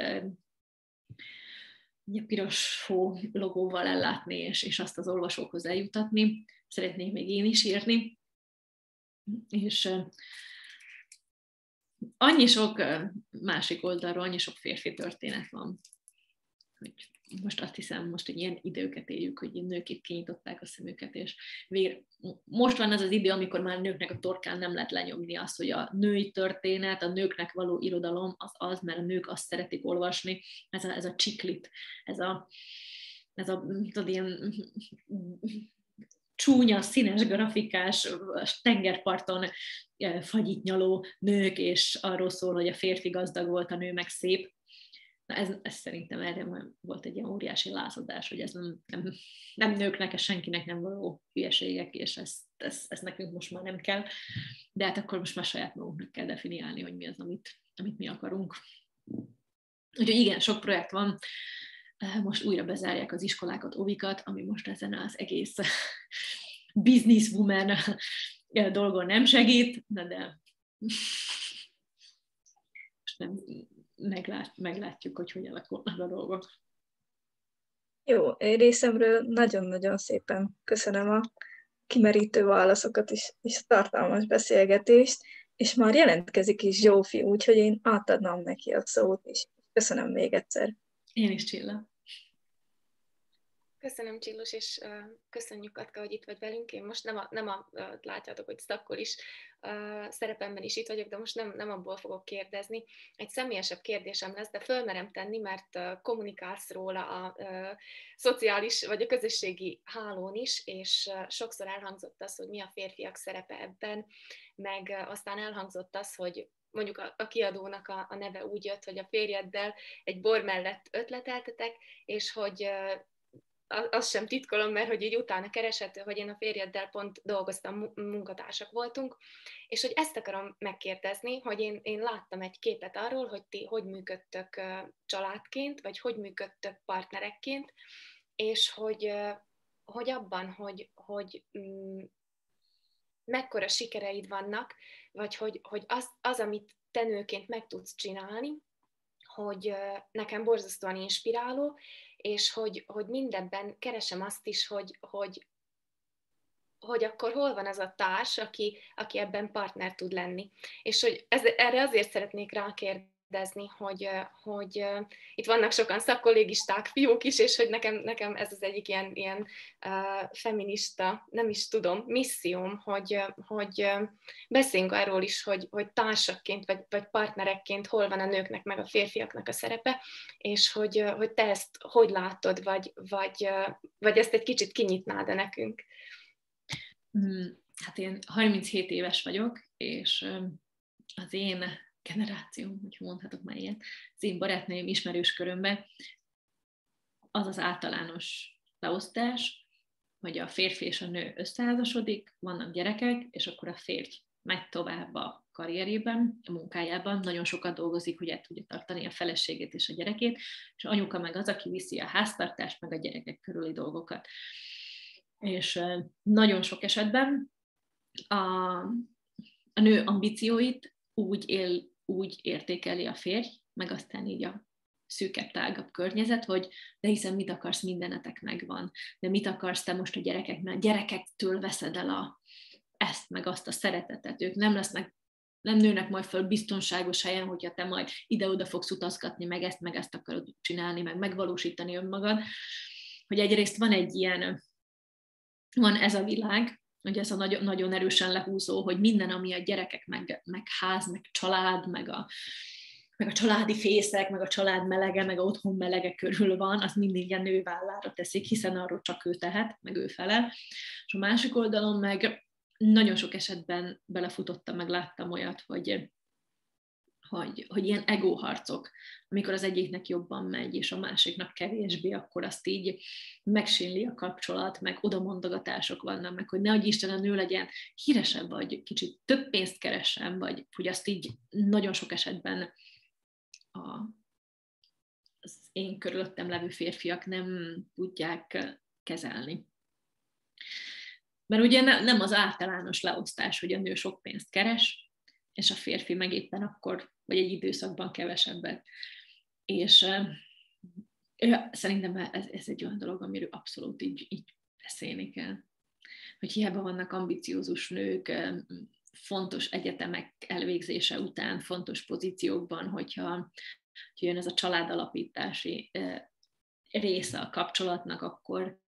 piros fó logóval ellátni, és, és azt az olvasókhoz eljutatni. Szeretnék még én is írni. És annyi sok másik oldalról, annyi sok férfi történet van, hogy most azt hiszem, most egy ilyen időket éljük, hogy nők itt kinyitották a szemüket, és végre, most van az az idő, amikor már nőknek a torkán nem lehet lenyomni azt, hogy a női történet, a nőknek való irodalom az az, mert a nők azt szeretik olvasni, ez a, ez a csiklit, ez a, ez a tudod, ilyen csúnya, színes grafikás, tengerparton fagyit nyaló nők, és arról szól, hogy a férfi gazdag volt, a nő meg szép. Na ez, ez szerintem erre volt egy ilyen óriási lázadás, hogy ez nem, nem, nem nőknek, ez senkinek nem való hülyeségek, és ez, ez, ez nekünk most már nem kell. De hát akkor most már saját magunknak kell definiálni, hogy mi az, amit, amit mi akarunk. Úgyhogy igen, sok projekt van. Most újra bezárják az iskolákat, ovikat, ami most ezen az egész businesswoman dolgon nem segít, de, de most nem... Meglát, meglátjuk, hogy hogyan alakulnak a dolgok. Jó, én részemről nagyon-nagyon szépen köszönöm a kimerítő válaszokat is, és a tartalmas beszélgetést, és már jelentkezik is Zsófi, úgyhogy én átadnám neki a szót is. Köszönöm még egyszer. Én is, Csilla. Köszönöm, Csillus, és uh, köszönjük, Katka, hogy itt vagy velünk. Én most nem a, nem a uh, látjátok, hogy szakkol is, uh, szerepemben is itt vagyok, de most nem, nem abból fogok kérdezni. Egy személyesebb kérdésem lesz, de fölmerem tenni, mert uh, kommunikálsz róla a uh, szociális vagy a közösségi hálón is, és uh, sokszor elhangzott az, hogy mi a férfiak szerepe ebben, meg uh, aztán elhangzott az, hogy mondjuk a, a kiadónak a, a neve úgy jött, hogy a férjeddel egy bor mellett ötleteltetek, és hogy uh, azt sem titkolom, mert hogy így utána kereshető, hogy én a férjeddel pont dolgoztam, munkatársak voltunk, és hogy ezt akarom megkérdezni, hogy én, én láttam egy képet arról, hogy ti hogy működtök családként, vagy hogy működtök partnerekként, és hogy, hogy abban, hogy, hogy mekkora sikereid vannak, vagy hogy, hogy az, az, amit te nőként meg tudsz csinálni, hogy nekem borzasztóan inspiráló, és hogy, hogy mindebben keresem azt is, hogy, hogy, hogy akkor hol van az a társ, aki, aki ebben partner tud lenni. És hogy ez, erre azért szeretnék rákérdezni, hogy, hogy itt vannak sokan szakkollégisták, fiúk is, és hogy nekem, nekem ez az egyik ilyen, ilyen uh, feminista, nem is tudom, misszióm, hogy, hogy beszéljünk arról is, hogy, hogy társakként vagy, vagy partnerekként hol van a nőknek meg a férfiaknak a szerepe, és hogy, hogy te ezt hogy látod, vagy, vagy, vagy ezt egy kicsit kinyitnád-e nekünk? Hát én harminchét éves vagyok, és az én generációm, hogy mondhatok már ilyen, az én barátnőim ismerős körömben az az általános leosztás, hogy a férfi és a nő összeházasodik, vannak gyerekek, és akkor a férj megy tovább a karrierjében, a munkájában, nagyon sokat dolgozik, hogy el tudja tartani a feleségét és a gyerekét, és anyuka meg az, aki viszi a háztartást, meg a gyerekek körüli dolgokat. És nagyon sok esetben a, a nő ambícióit úgy, él, úgy értékeli a férj, meg aztán így a szűkebb, tágabb környezet, hogy de hiszen mit akarsz, mindenetek megvan, de mit akarsz te most a gyerekeknek, gyerekektől veszed el a, ezt, meg azt a szeretetet, ők nem lesznek, nem nőnek majd föl biztonságos helyen, hogyha te majd ide-oda fogsz utazgatni, meg ezt, meg ezt akarod csinálni, meg megvalósítani önmagad, hogy egyrészt van egy ilyen, van ez a világ, hogy ez a nagyon, nagyon erősen lehúzó, hogy minden, ami a gyerekek, meg, meg ház, meg család, meg a, meg a családi fészek, meg a család melege, meg a otthon melege körül van, az mindig a nő vállára teszik, hiszen arról csak ő tehet, meg ő felel. És a másik oldalon meg nagyon sok esetben belefutottam, meg láttam olyat, hogy, hogy, hogy ilyen egóharcok, amikor az egyiknek jobban megy, és a másiknak kevésbé, akkor azt így megsínli a kapcsolat, meg odamondogatások vannak, meg hogy nehogy Isten a nő legyen híresebb, vagy kicsit több pénzt keressen, vagy hogy azt így nagyon sok esetben a, az én körülöttem levő férfiak nem tudják kezelni. Mert ugye nem az általános leosztás, hogy a nő sok pénzt keres, és a férfi meg éppen akkor, vagy egy időszakban kevesebbet. És uh, szerintem ez, ez egy olyan dolog, amiről abszolút így, így beszélni kell. Hogy hiába vannak ambiciózus nők, fontos egyetemek elvégzése után, fontos pozíciókban, hogyha, hogyha jön ez a családalapítási uh, része a kapcsolatnak, akkor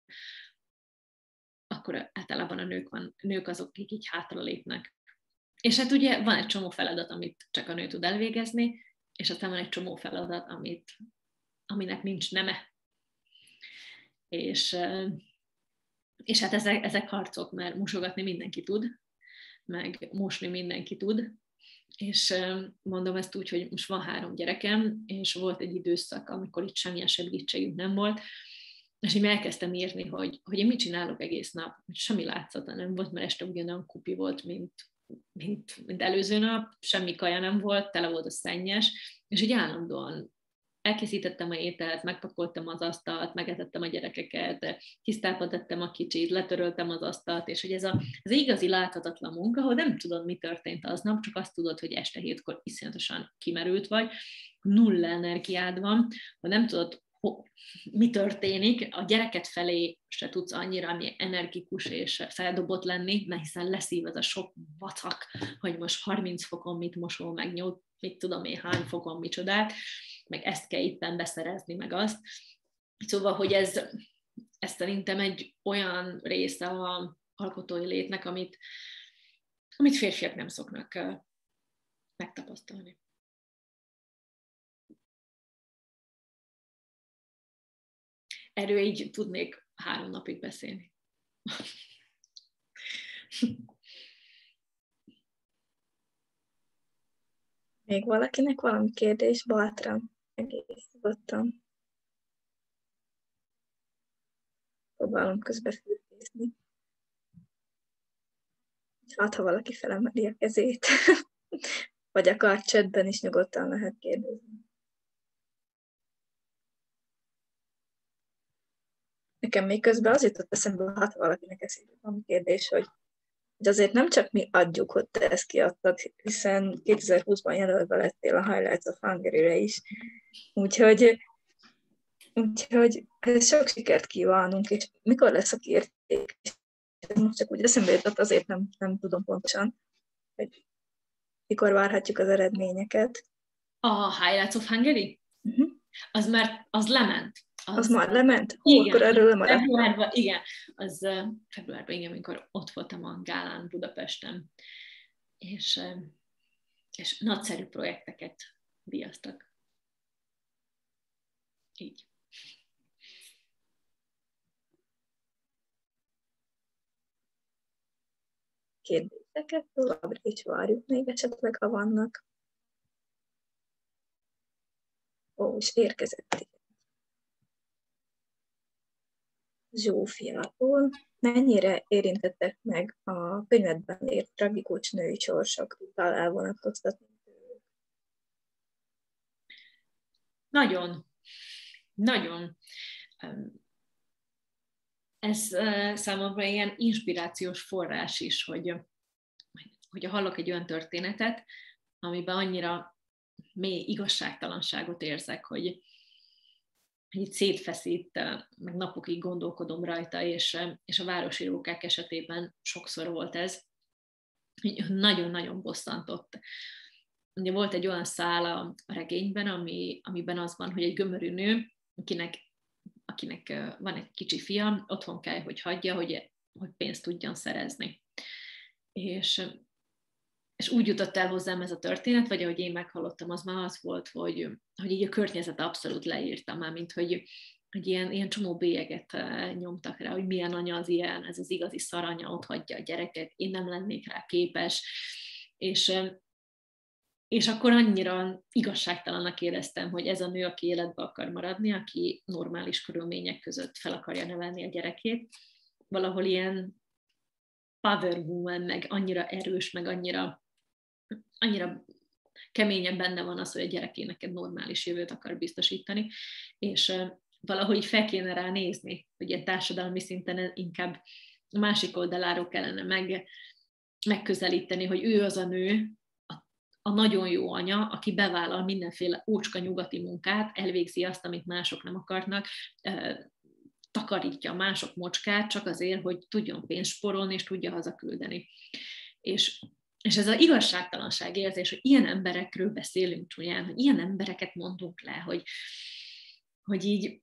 akkor általában a nők, van, nők azok, akik így hátralépnek. És hát ugye van egy csomó feladat, amit csak a nő tud elvégezni, és aztán van egy csomó feladat, amit, aminek nincs neme. És, és hát ezek, ezek harcok, mert mosogatni mindenki tud, meg mosni mindenki tud. És mondom ezt úgy, hogy most van három gyerekem, és volt egy időszak, amikor itt semmilyen segítségünk nem volt, és én elkezdtem írni, hogy, hogy én mit csinálok egész nap, semmi látszata nem volt, mert este ugyanolyan kupi volt, mint, mint, mint előző nap, semmi kaja nem volt, tele volt a szennyes, és így állandóan elkészítettem a ételt, megpakoltam az asztalt, megetettem a gyerekeket, tisztába tettem a kicsit, letöröltem az asztalt, és hogy ez a, az igazi láthatatlan munka, hogy nem tudod, mi történt aznap, csak azt tudod, hogy este hétkor iszonyatosan kimerült vagy, nulla energiád van, hogy nem tudod, mi történik, a gyereket felé se tudsz annyira ami energikus és feldobott lenni, mert hiszen leszív ez a sok vacak, hogy most harminc fokon mit mosol, meg nyolc, mit tudom én, hány fokon micsodát, meg ezt kell itten beszerezni, meg azt. Szóval, hogy ez, ez szerintem egy olyan része a alkotói létnek, amit, amit férfiak nem szoknak megtapasztalni. Erről így tudnék három napig beszélni. Még valakinek valami kérdés? Bátran, egész nyugodtan. Próbálom közbefürkészni. Hát, ha valaki felemeli a kezét, vagy akár chatben is nyugodtan lehet kérdezni. Nekem még közben az jutott eszembe, hát valakinek eszébe van kérdés, hogy, hogy azért nem csak mi adjuk, hogy te ezt kiadtad, hiszen kétezer-húszban jelölve lettél a Highlights of Hungary-re is. Úgyhogy, úgyhogy sok sikert kívánunk, és mikor lesz a kiértékelés? Most csak úgy eszembe jutott, azért nem, nem tudom pontosan, hogy mikor várhatjuk az eredményeket. A Highlights of Hungary? Uh-huh. Az már, az lement. Az, az már lement? Hú, igen, akkor erről lemaradt. Februárban, igen, az uh, februárban, igen, amikor ott voltam a gálán Budapesten, és, uh, és nagyszerű projekteket díjaztak. Így. Kérdéseket továbbra is várjuk még esetleg, ha vannak. Ó, és érkezett. Zsófiától. Mennyire érintettek meg a könyvedben ért tragikus női sorsok, utal elvonatkoztatni? Nagyon. Nagyon. Ez számomra ilyen inspirációs forrás is, hogy, hogy hallok egy olyan történetet, amiben annyira mély igazságtalanságot érzek, hogy, hogy itt szétfeszít, meg napokig gondolkodom rajta, és, és a városi rókák esetében sokszor volt ez, hogy nagyon-nagyon bosszantott. Ugye volt egy olyan szál a regényben, ami, amiben az van, hogy egy gömörű nő, akinek, akinek van egy kicsi fia, otthon kell, hogy hagyja, hogy, hogy pénzt tudjon szerezni. És, és úgy jutott el hozzám ez a történet, vagy ahogy én meghallottam, az már az volt, hogy, hogy így a környezet abszolút leírtam már, mint hogy, hogy ilyen, ilyen csomó bélyeget nyomtak rá, hogy milyen anya az ilyen, ez az igazi szaranya, ott hagyja a gyereket, én nem lennék rá képes. És, és akkor annyira igazságtalannak éreztem, hogy ez a nő, aki életbe akar maradni, aki normális körülmények között fel akarja nevelni a gyerekét, valahol ilyen power woman, meg annyira erős, meg annyira, annyira keményen benne van az, hogy a gyerekének egy normális jövőt akar biztosítani, és valahogy fel kéne rá nézni, hogy ilyen társadalmi szinten inkább a másik oldaláról kellene meg, megközelíteni, hogy ő az a nő, a, a nagyon jó anya, aki bevállal mindenféle ócska nyugati munkát, elvégzi azt, amit mások nem akarnak, takarítja mások mocskát, csak azért, hogy tudjon pénzt sporolni, és tudja hazaküldeni. És, és ez az igazságtalanság érzés, hogy ilyen emberekről beszélünk csúnyán, hogy ilyen embereket mondunk le, hogy, hogy így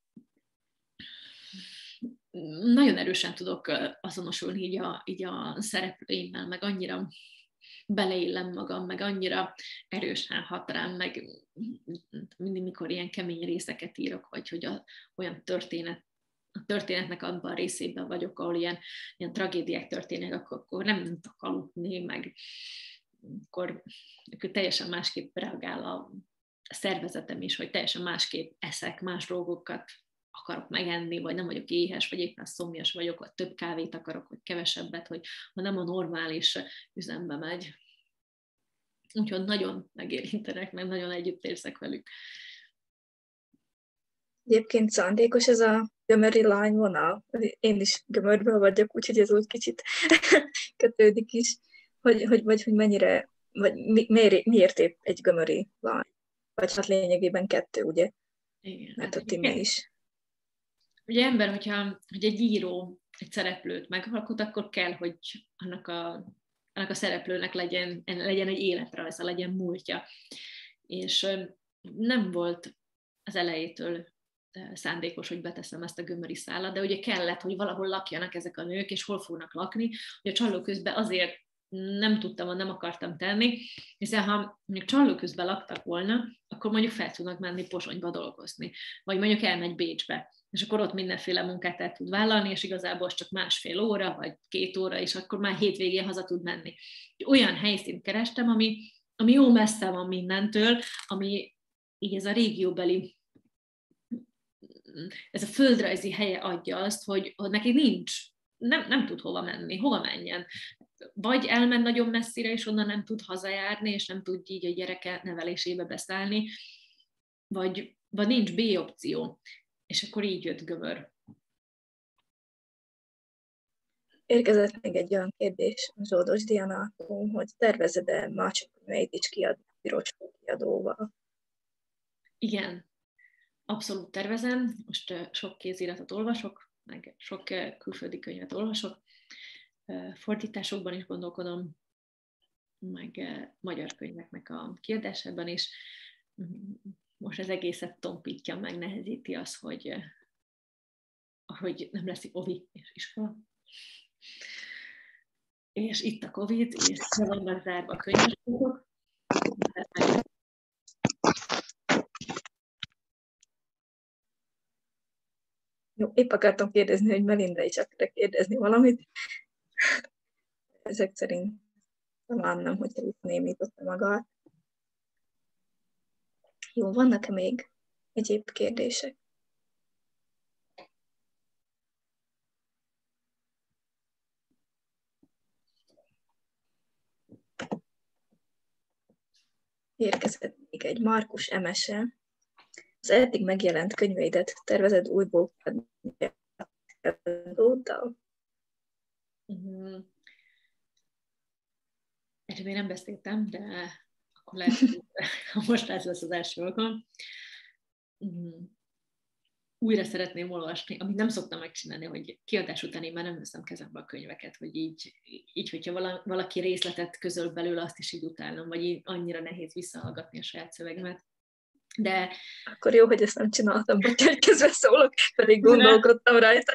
nagyon erősen tudok azonosulni így a, így a szereplőimmel, meg annyira beleillem magam, meg annyira erősen hat rám, meg mindig, mikor ilyen kemény részeket írok, vagy hogy a, olyan történet, a történetnek abban a részében vagyok, ahol ilyen, ilyen tragédiák történnek, akkor, akkor nem tudok aludni, meg akkor, akkor teljesen másképp reagál a szervezetem is, hogy teljesen másképp eszek, más dolgokat akarok megenni, vagy nem vagyok éhes, vagy éppen szomjas vagyok, vagy több kávét akarok, vagy kevesebbet, hogy ha nem a normális üzembe megy. Úgyhogy nagyon megérintenek, meg nagyon együtt érzek velük. Egyébként szándékos ez a gömöri lányvonal. Én is gömörből vagyok, úgyhogy ez úgy kicsit kötődik is, hogy, hogy, vagy hogy mennyire, vagy mi, miért, miért épp egy gömöri lány. Vagy hát lényegében kettő, ugye? Igen. Mert Hát a Timi is. Ugye ember, hogyha hogy egy író egy szereplőt megalkot, akkor kell, hogy annak a, annak a szereplőnek legyen, legyen egy életrajza, legyen múltja. És nem volt az elejétől szándékos, hogy beteszem ezt a gömöri szálat, de ugye kellett, hogy valahol lakjanak ezek a nők, és hol fognak lakni, hogy a Csalló közben azért nem tudtam, nem akartam tenni, hiszen ha mondjuk Csalló közben laktak volna, akkor mondjuk fel tudnak menni Pozsonyba dolgozni, vagy mondjuk elmegy Bécsbe, és akkor ott mindenféle munkát el tud vállalni, és igazából csak másfél óra, vagy két óra, és akkor már hétvégén haza tud menni. Olyan helyszínt kerestem, ami, ami jó messze van mindentől, ami így ez a régióbeli, ez a földrajzi helye adja azt, hogy, hogy neki nincs, nem, nem tud hova menni, hova menjen. Vagy elmen nagyon messzire, és onnan nem tud hazajárni, és nem tud így a gyereke nevelésébe beszállni, vagy, vagy nincs B opció. És akkor így jött Gömör. Érkezett még egy olyan kérdés Zsoldos Dianától, hogy tervezed-e mások könyveit is kiadni a Piros kiadóval? Igen, abszolút tervezem. Most uh, sok kéziratot olvasok, meg sok uh, külföldi könyvet olvasok. Uh, fordításokban is gondolkodom, meg uh, magyar könyveknek a kiadásában is. Most az egészet tompítja, megnehezíti az, hogy, uh, hogy nem lesz ovi és iskola. És itt a Covid, és le vannak zárva a könyvesboltok. Jó, épp akartam kérdezni, hogy Melinda is akar kérdezni valamit. Ezek szerint talán nem, hogyha itt némította magát. Jó, vannak-e még egyéb kérdések? Érkezett még egy Markus Emese. Az eddig megjelent könyveidet tervezed újból kiadóddal? Mm-hmm. Erről még nem beszéltem, de akkor lehet, hogy most ez lesz az első alkalom. Mm. Újra szeretném olvasni, amit nem szoktam megcsinálni, hogy kiadás után én már nem veszem kezembe a könyveket, hogy így, így hogyha valaki részletet közöl belőle, azt is így utálom, vagy így annyira nehéz visszahallgatni a saját szövegemet. De... Akkor jó, hogy ezt nem csináltam, hogy közben szólok, pedig gondolkodtam rajta.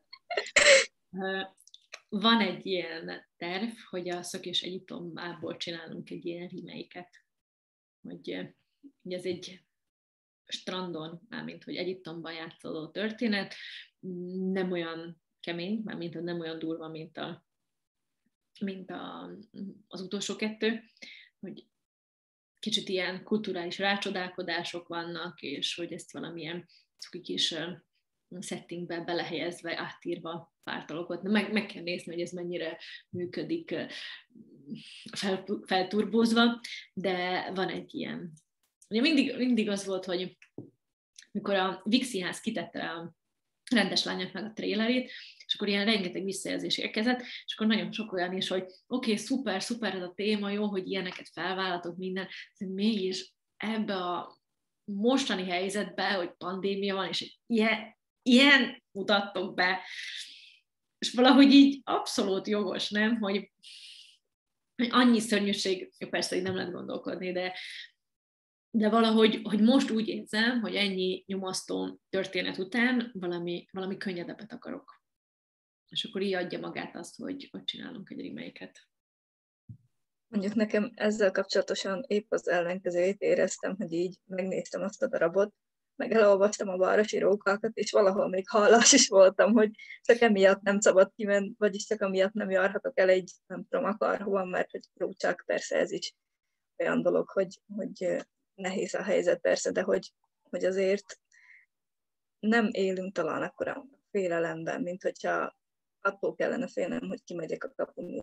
Van egy ilyen terv, hogy a Szök és Egyiptomából csinálunk egy ilyen remake-et. Hogy, hogy ez egy strandon, mármint hogy Egyiptomban játszódó történet, nem olyan kemény, mármint nem olyan durva, mint, a, mint a, az utolsó kettő, hogy kicsit ilyen kulturális rácsodálkodások vannak, és hogy ezt valamilyen cuki kis settingbe belehelyezve, átírva pár dalogot. Meg, meg kell nézni, hogy ez mennyire működik fel, felturbózva, de van egy ilyen. Ugye mindig, mindig az volt, hogy mikor a Vixiház kitette a Rendes lányoknak a trélerét, és akkor ilyen rengeteg visszajelzés érkezett, és akkor nagyon sok olyan is, hogy oké, okay, szuper, szuper ez a téma, jó, hogy ilyeneket felvállalatok minden, de mégis ebbe a mostani helyzetbe, hogy pandémia van, és ilyen, ilyen mutattok be, és valahogy így abszolút jogos, nem, hogy, hogy annyi szörnyűség, persze így nem lehet gondolkodni, de de valahogy hogy most úgy érzem, hogy ennyi nyomasztó történet után valami, valami könnyedebbet akarok. És akkor így adja magát azt, hogy, hogy csinálunk egy remake-et. Mondjuk nekem ezzel kapcsolatosan épp az ellenkezőjét éreztem, hogy így megnéztem azt a darabot, meg elolvastam a városi rókákat, és valahol még hallás is voltam, hogy csak emiatt nem szabad kimenni, vagyis csak emiatt nem járhatok el egy, nem tudom, akárhova, mert hogy jó, csak persze ez is olyan dolog, hogy, hogy nehéz a helyzet persze, de hogy, hogy azért nem élünk talán akkora félelemben, mint hogyha attól kellene félnem, hogy kimegyek a kapun.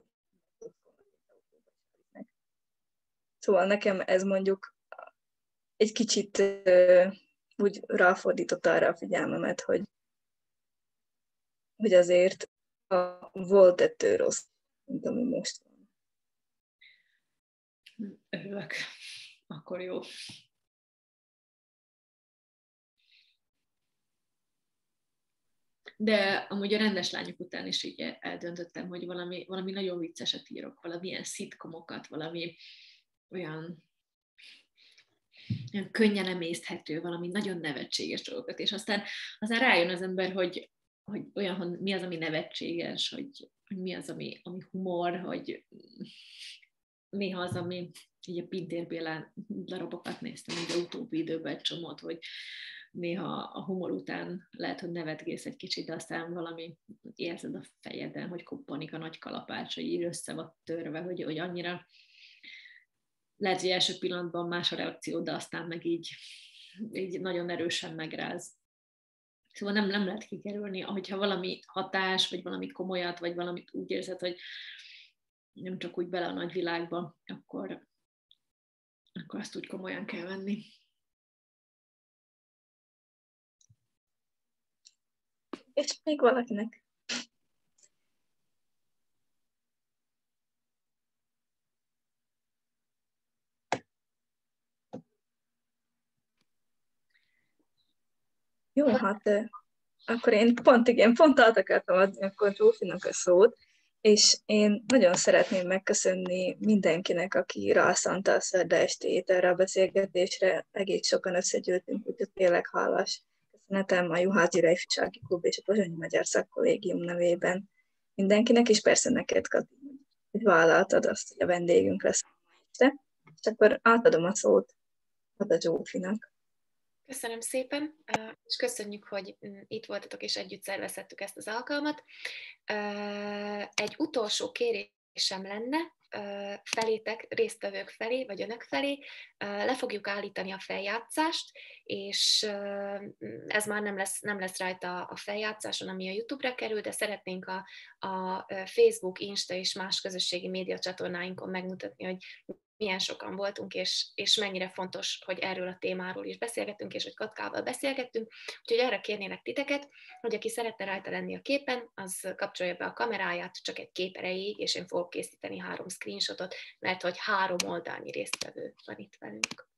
Szóval nekem ez mondjuk egy kicsit uh, úgy ráfordított arra a figyelmemet, hogy, hogy azért a, volt ettől rossz, mint ami most van. Örülök. Akkor jó. De amúgy a Rendes lányok után is így eldöntöttem, hogy valami, valami nagyon vicceset írok, valamilyen szitkomokat, valami olyan olyan könnyen emészthető, valami nagyon nevetséges dolgokat, és aztán, aztán rájön az ember, hogy, hogy olyan, hogy mi az, ami nevetséges, hogy, hogy mi az, ami, ami humor, hogy néha az, ami így a Pintér Bélán darabokat néztem, így a utóbbi időben egy csomót, hogy néha a humor után lehet, hogy nevetgész egy kicsit, de aztán valami érzed a fejeden, hogy koppanik a nagy kalapács, hogy így össze van törve, hogy, hogy annyira lehet, hogy első pillanatban más a reakció, de aztán meg így, így nagyon erősen megráz. Szóval nem, nem lehet kikerülni, hogyha valami hatás, vagy valami komolyat, vagy valamit úgy érzed, hogy nem csak úgy bele a nagyvilágba, akkor, akkor azt úgy komolyan kell venni. És még valakinek? Jó, hát akkor én pont igen, pont át akartam adni akkor Zsófinak a szót, és én nagyon szeretném megköszönni mindenkinek, aki rászánta a szerda estét erre a beszélgetésre. Egész sokan összegyűltünk, úgyhogy tényleg hálás köszönetem a Juhász Gyula Ifjúsági Klub és a Pozsonyi Magyar Szakkollégium nevében mindenkinek, és persze neked, Kati, hogy vállaltad azt, hogy a vendégünk lesz. És akkor átadom a szót a Zsófinak. Köszönöm szépen, és köszönjük, hogy itt voltatok, és együtt szervezhettük ezt az alkalmat. Egy utolsó kérésem lenne felétek, résztvevők felé, vagy önök felé. Le fogjuk állítani a feljátszást, és ez már nem lesz, nem lesz rajta a feljátszáson, ami a YouTube-ra kerül, de szeretnénk a, a Facebook, Insta és más közösségi média csatornáinkon megmutatni, hogy milyen sokan voltunk, és, és mennyire fontos, hogy erről a témáról is beszélgettünk, és hogy Katkával beszélgettünk. Úgyhogy erre kérnélek titeket, hogy aki szeretne rajta lenni a képen, az kapcsolja be a kameráját csak egy kép erejéig, és én fogok készíteni három screenshotot, mert hogy három oldalnyi résztvevő van itt velünk.